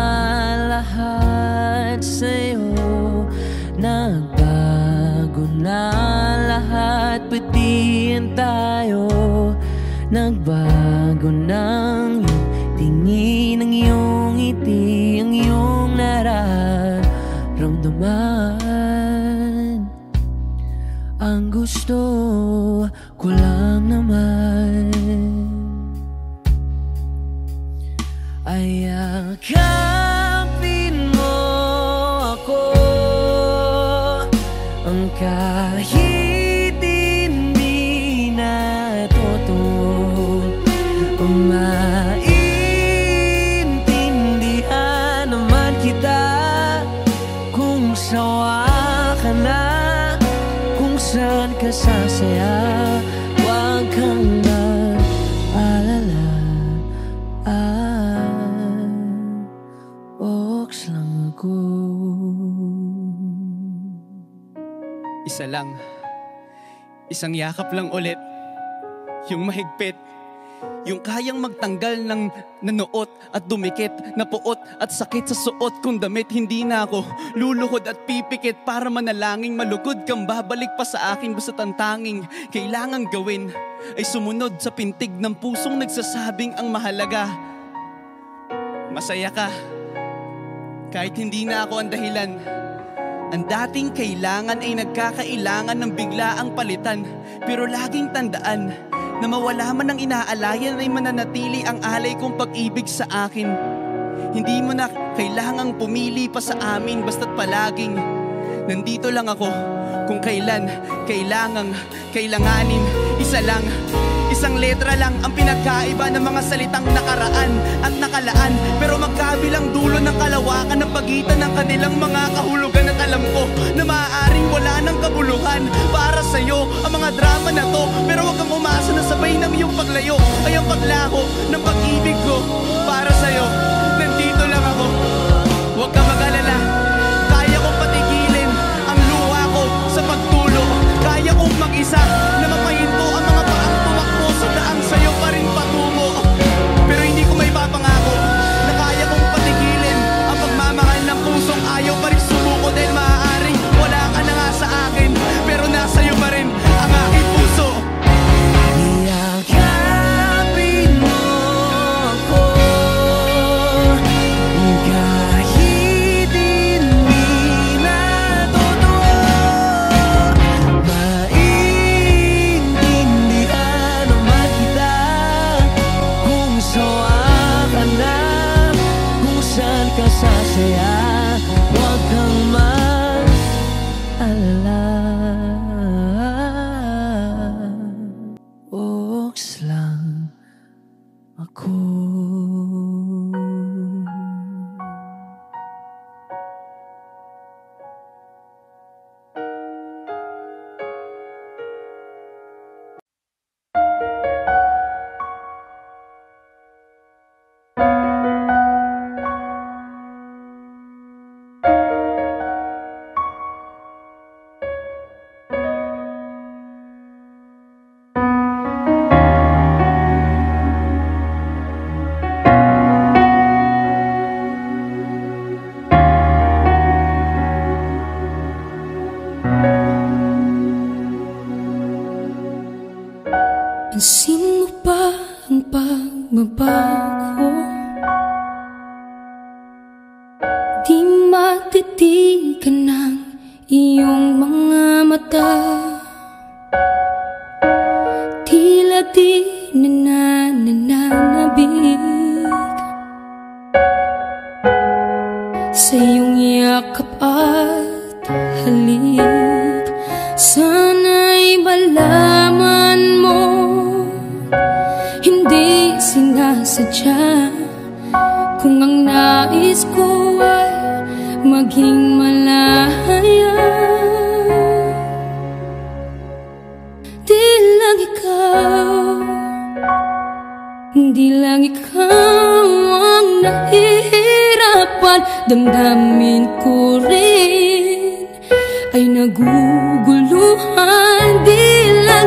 lahat sa'yo. Nagbago na lahat. ba't di yan tayo nagbago ng iyong tingin, ang iyong ngiti, ang iyong nararamdaman. Ang gusto ko lang naman ay yakapin mo ako, ang kahit hindi na totoo, maintindihan naman kita kung sawa ka na, kung saan ka sasaya. Huwag kang mag-alala, Ox lang ako. Isa lang, isang yakap lang ulit, yung mahigpit, yung kayang magtanggal ng nanuot at dumikit, na puot at sakit sa suot kong damit. Hindi na ako luluhod at pipikit para manalangin malugod kang babalik pa sa akin. Basta't ang tanging kailangang gawin ay sumunod sa pintig ng pusong nagsasabing ang mahalaga masaya ka. Kahit hindi na ako ang dahilan, ang dating kailangan ay nagkakailangan ng biglaang palitan. Pero laging tandaan na mawala man ang inaalayan ay mananatili ang alay kong pag-ibig sa akin. Hindi mo na kailangang pumili pa sa amin, basta't palaging nandito lang ako kung kailan kailanganin. Isa lang, isang letra lang ang pinagkaiba ng mga salitang nakaraan at nakalaan, pero magkabilang dulo ng kalawakan ng pagitan ng kanilang mga kahulugan. At alam ko na maaaring wala ng kabuluhan para sa'yo ang mga drama na to, pero huwag kang umasa na sabay ng iyong paglayo ay ang paglaho ng pag-ibig ko para sa'yo. Nandito lang ako, huwag kang mag-alala. Kaya kong patigilin ang luha ko sa pagtulo. Kaya kong mag-isa na mapahinto ang mga paang tumakbo sa daang sa'yo pa rin patungo. Pero hindi ko may papangako na kaya kong patigilin ang pagmamahal ng pusong ayaw pa rin sumuko, dahil maaaring wala ka na nga sa akin, pero nasa iyo pa rin ang aking puso. Yakapin mo ako, kahit hindi na totoo, maintindihan naman kita kung sawa ka na, kung saan ka sasaya. Huwag kang mag-alala, Ox lang ako. Pansin mo ba ang pagbabago? Di matitigan ng iyong mga mata, tila di nananabig sa iyong yakap at halik. Sana'y malaman mo, hindi sinasadya, kung ang nais ko ay maging malaya. Di lang ikaw ang nahihirapan, damdamin ko rin ay naguguluhan. Di lang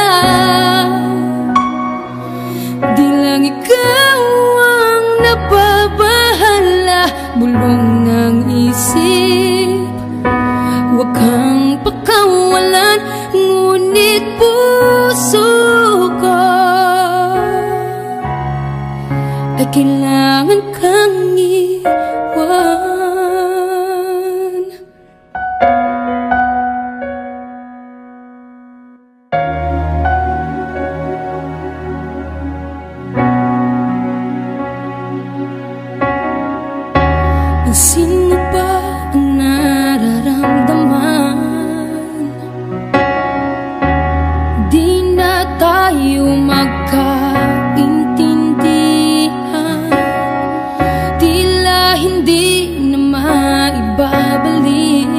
ikaw ang nababahala, bulong ng isip. Huwag kang pakawalan, ngunit kailangan kang iwan. Sino ba ang nararamdaman? Di na tayo magkaintindihan, tila hindi na maibabalik.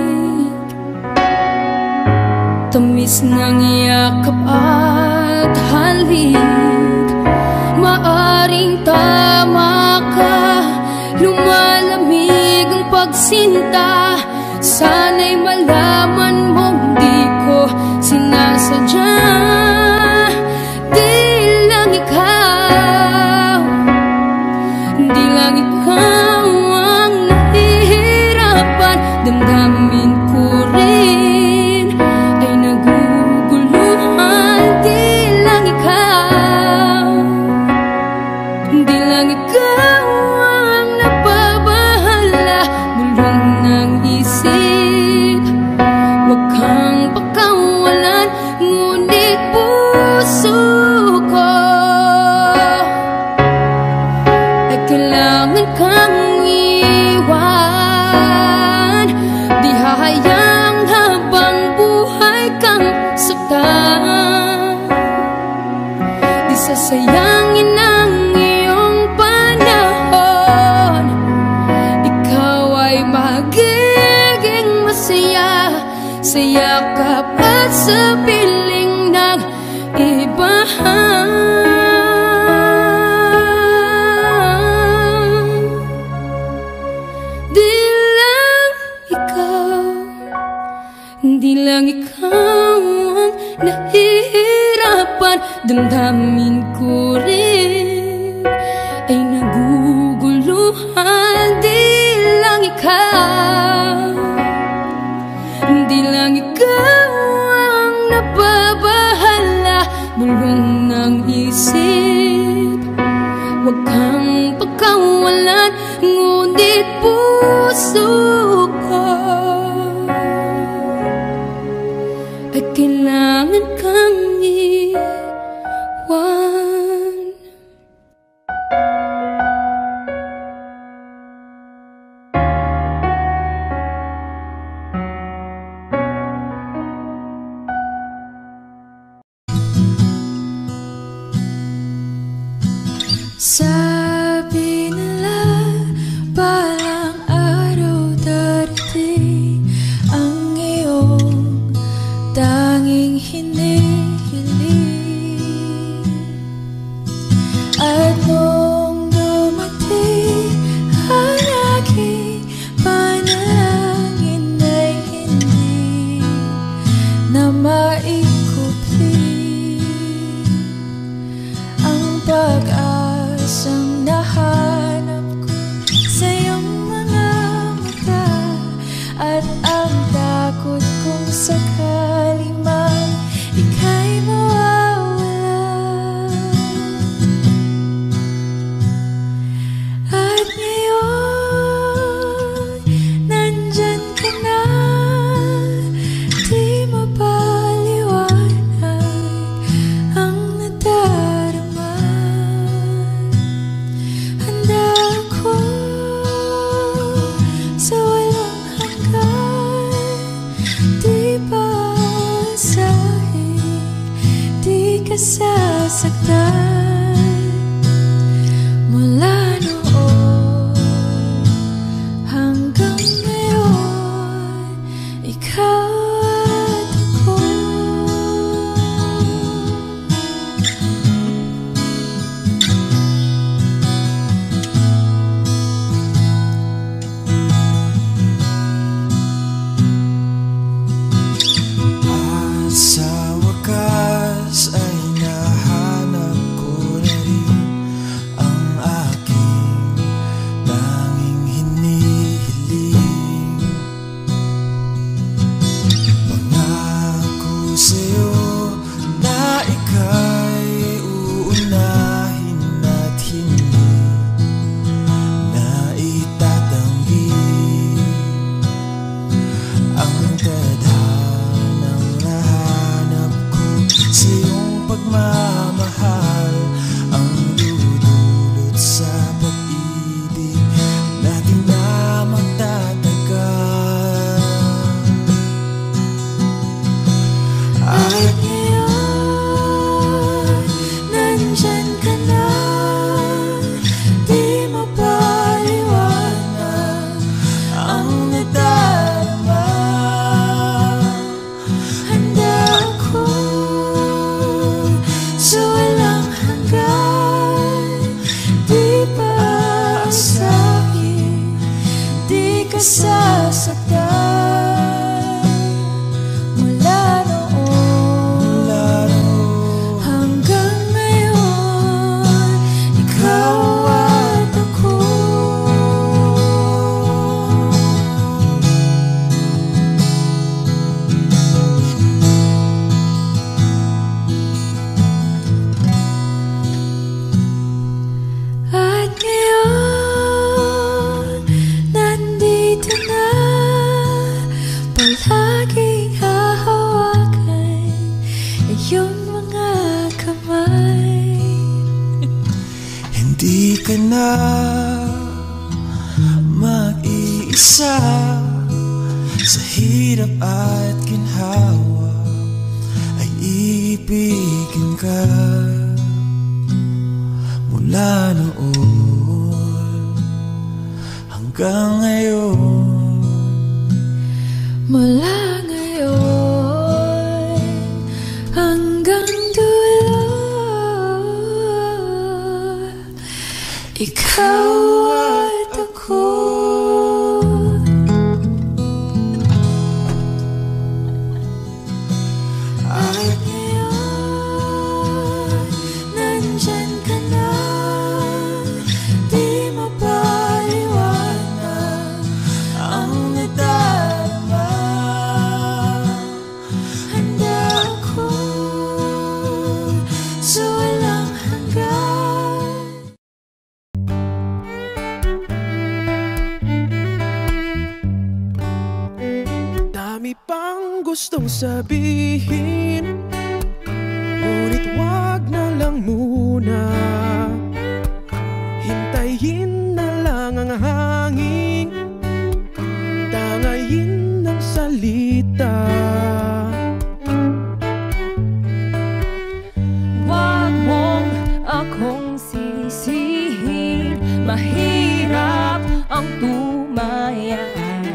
Tamis ng yakap at halik, maaring tama ka. Lumalamig ang pagsinta, sana'y malaman mong di ko sinasadya. Di lang ikaw ang nahihirapan. Damdamin ko rin ay naguguluhan. Di lang ikaw kang iwan. Di hahayang habang buhay kang saktan. Di sasayangin ang iyong panahon. Ikaw ay magiging masaya sa yakap at sa piling ng iba. Di lang ikaw ang nahihirapan. Damdamin ko rin ay naguguluhan. Di lang ikaw ang nababahala. Bulong ng isip, huwag kang pagkawalan. Ngunit puso ko ay kailangan kang iwan. Sabi nila balang araw darating ang iyong tanging hinihiling. At nung dumating ang aking panalangin ay hindi na maikupli. Ang pag-asang nahanap ko sa iyong mga mata, at ang takot kong sakali man ika'y mawawala. At ngayon nandyan ka na, di mapaliwanag ang nadarama. Handa ako sa walang hanggan, di paasahin, di ka sasaktan. Mula noon hanggang ngayon, ikaw at ako. At sa wakas ay nahanap ko iyong mga kamay. Hindi ka na mag-iisa sa hirap at ginhawa, ay iibigin ka mula noon hanggang ngayon. Mula ngayon hanggang dulo, ikaw at ako. At ngayon, nandyan ka na, di mapaliwanag ang nadarama. Handa ako sa walang hanggan. Dami pang gustong sabihin, ngunit wag na lang muna. Hintayin na lang ang hangin, tangayin ng salita. Wag mong akong sisihin, mahirap ang tumaya.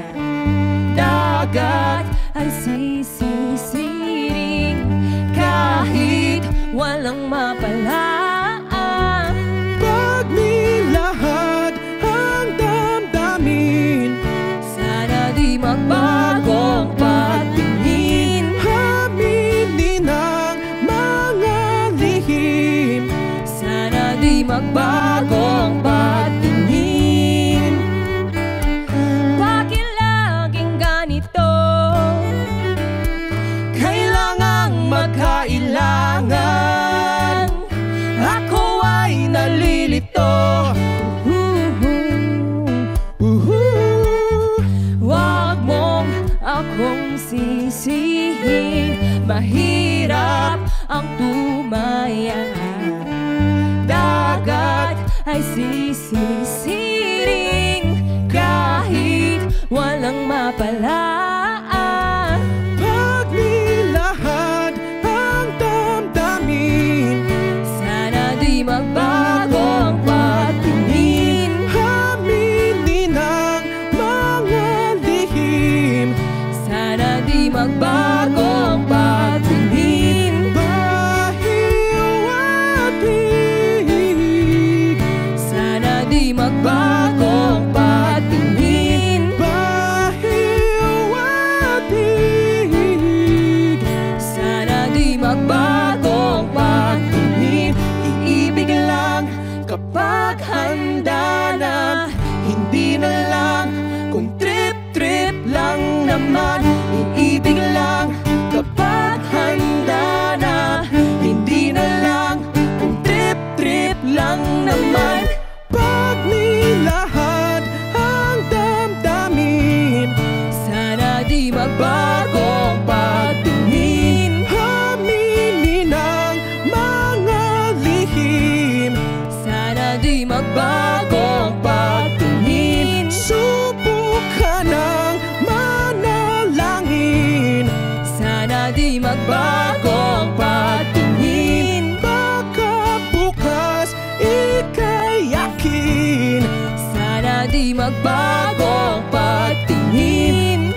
Dagat ay sisisiring kahit walang mapalaan. Pag nilahad ang damdamin, sana di magbagong patingin. aminin ang mga lihim, Sana di magbagong patingin. Bakit laging ganito? kailangang magkailangan. Ako ay nalilito. Wag mong akong sisihin, mahirap ang tumaya. Dagat ay sisisiring kahit walang mapalaan. Pag nilahad ang damdamin, Sana di magbagong patingin. aminin ang mga lihim, Sana di magbagong patingin. pahiwatig. Sana di magbagong patingin. Pahiwatig. Sana di magbagong patingin. Iibig lang kapag handa na, hindi na lang kung trip-trip lang naman. Iibig lang kapag handa na, hindi na lang kung trip-trip lang naman. Pag nilahad ang damdamin, Sana di magbagong patingin. aminin ang mga lihim, Sana di magbagong patingin. subukan ng manalangin. Sana di magbagong patingin. Baka bukas ika'y yakin, Sana di magbagong patingin.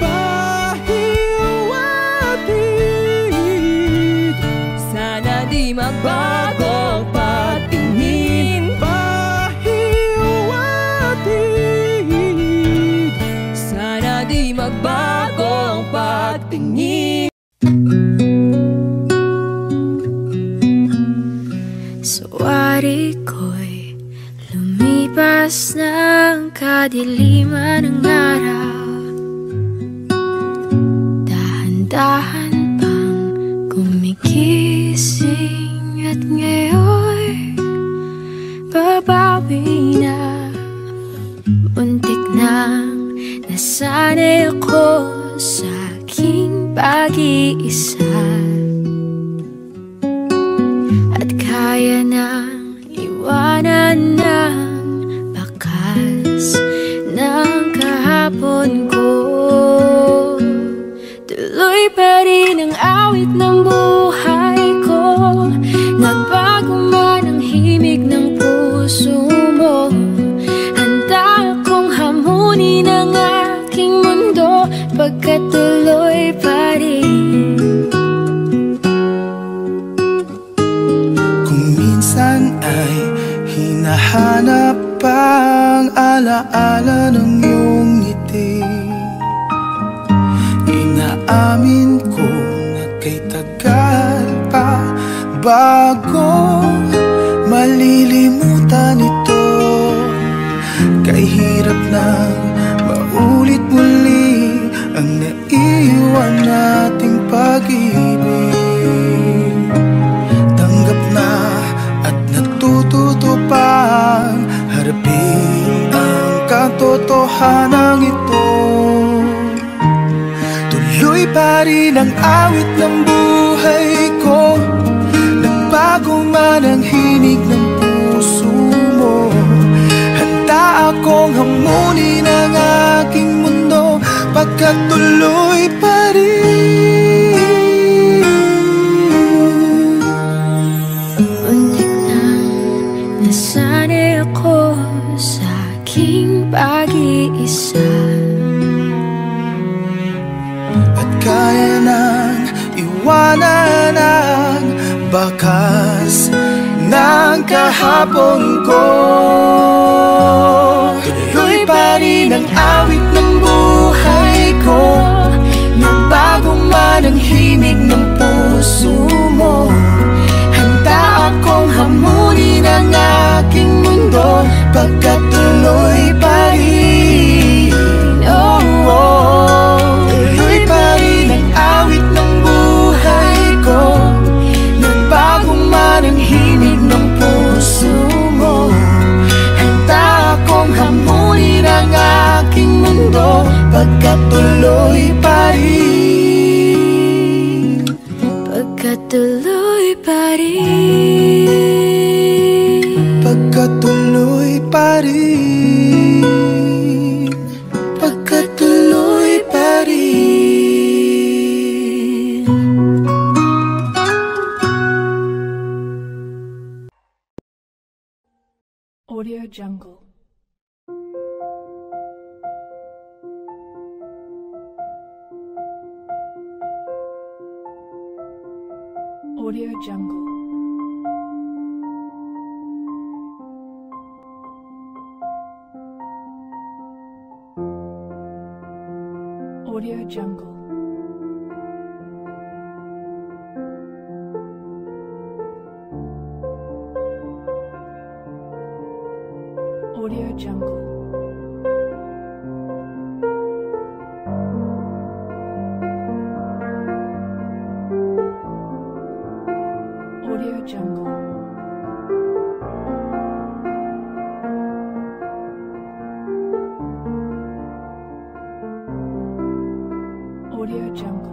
pahiwatig. Sana di magbagong patingin. Pahiwatig. Sana di magbagong patingin. Sawari ko'y lumipas ng kadiliman ng araw, dahan-dahan pang gumigising at ngayon babawi na. Muntik nang nasanay ako sa aking pag-iisa. Tuloy pa rin ang awit ng buhay ko. Nagbago man ang himig ng puso mo, handa akong hamunin ang aking mundo, pagkat tuloy pa rin. Kung minsan ay hinahanap pa ang alaala ng iyong ngiti, inaamin ko na kay tagal pa bago malilimutan ito. Kay hirap nang maulit muli ang naiwan nating pag-ibig. Tanggap na at natututo pang harapin ang katotohanan ito. Tuloy pa rin ang awit ng buhay ko, nagbago man ang hinig ng puso mo, handa akong hamunin ang aking mundo, pagkat tuloy pa rin. Muntik na nasanay ako sa aking pag-iisa, at kaya nang iwanan ang bakas ng kahapon ko. Tuloy pa rin ang awit ng buhay ko, nagbago man ang himig ng puso mo, handa akong hamunin ang aking mundo, pagkat tuloy pa rin. Oh, oh. Tuloy pa rin ang awit ng buhay ko, nagbago man ang himig ng puso mo, handa akong hamunin ang aking mundo, pagkat tuloy pa rin. pagkat tuloy pa rin. Pagkat tuloy pa rin. Pagkat tuloy pa rin. Audio Jungle. Audio Jungle. Audio Jungle. Audio Jungle. Audio Jungle. Audio Jungle.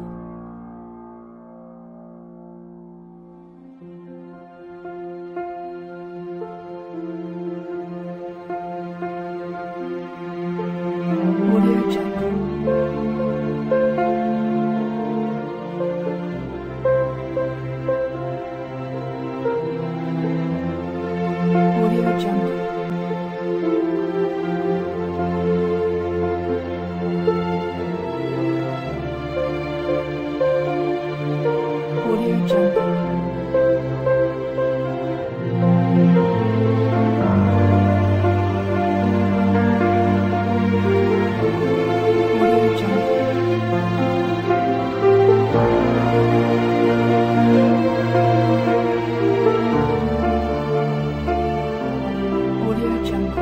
Audio Jungle. Audio Jungle. Audio Jungle. Audio Jungle. Audio Jungle.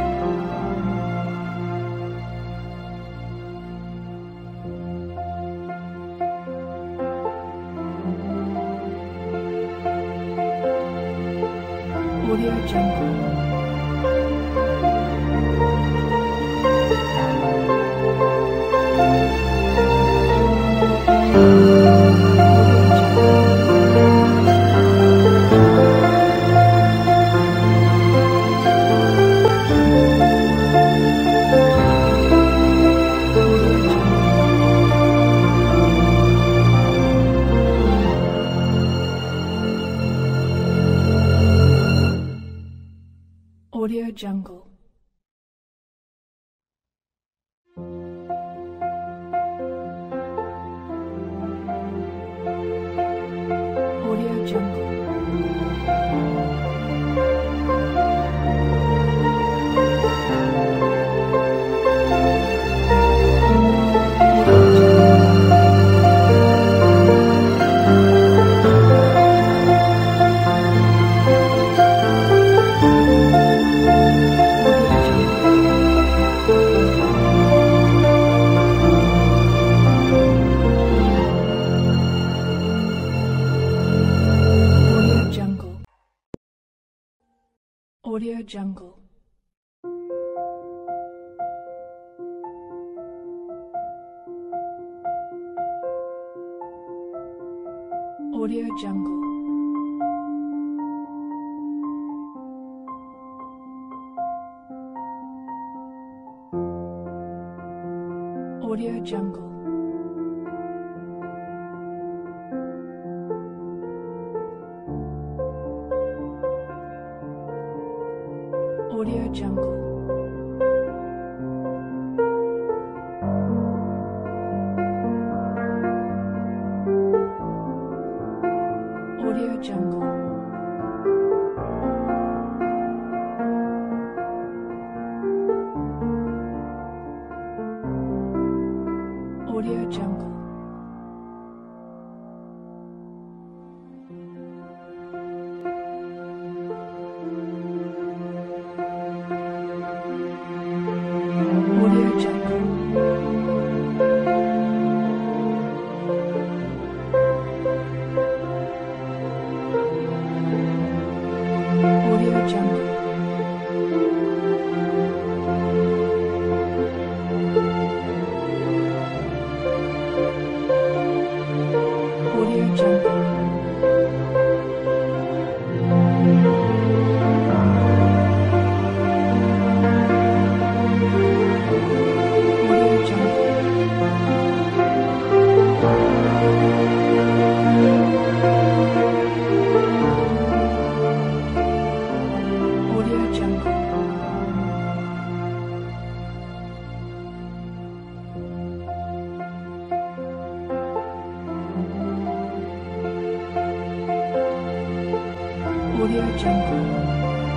Audio Jungle. Jungle. Audio Jungle. Audio Jungle. Audio Jungle. Audio Jungle. Audio Jungle. Audio Jungle. Audio Jungle. Audio Jungle. Audio Jungle. Audio Jungle. Audio Jungle. Audio Jungle.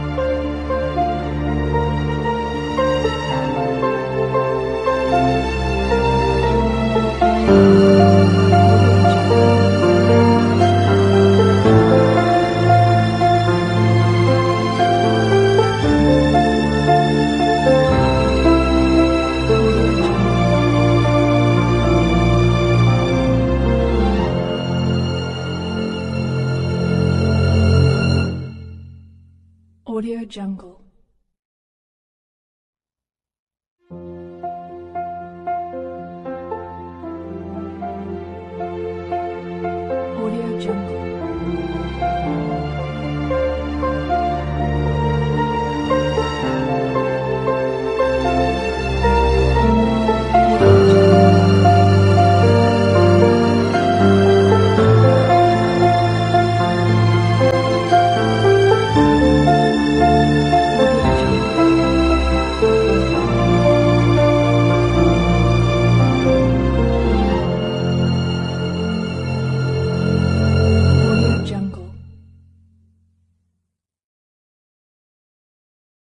Audio Jungle. Audio Jungle.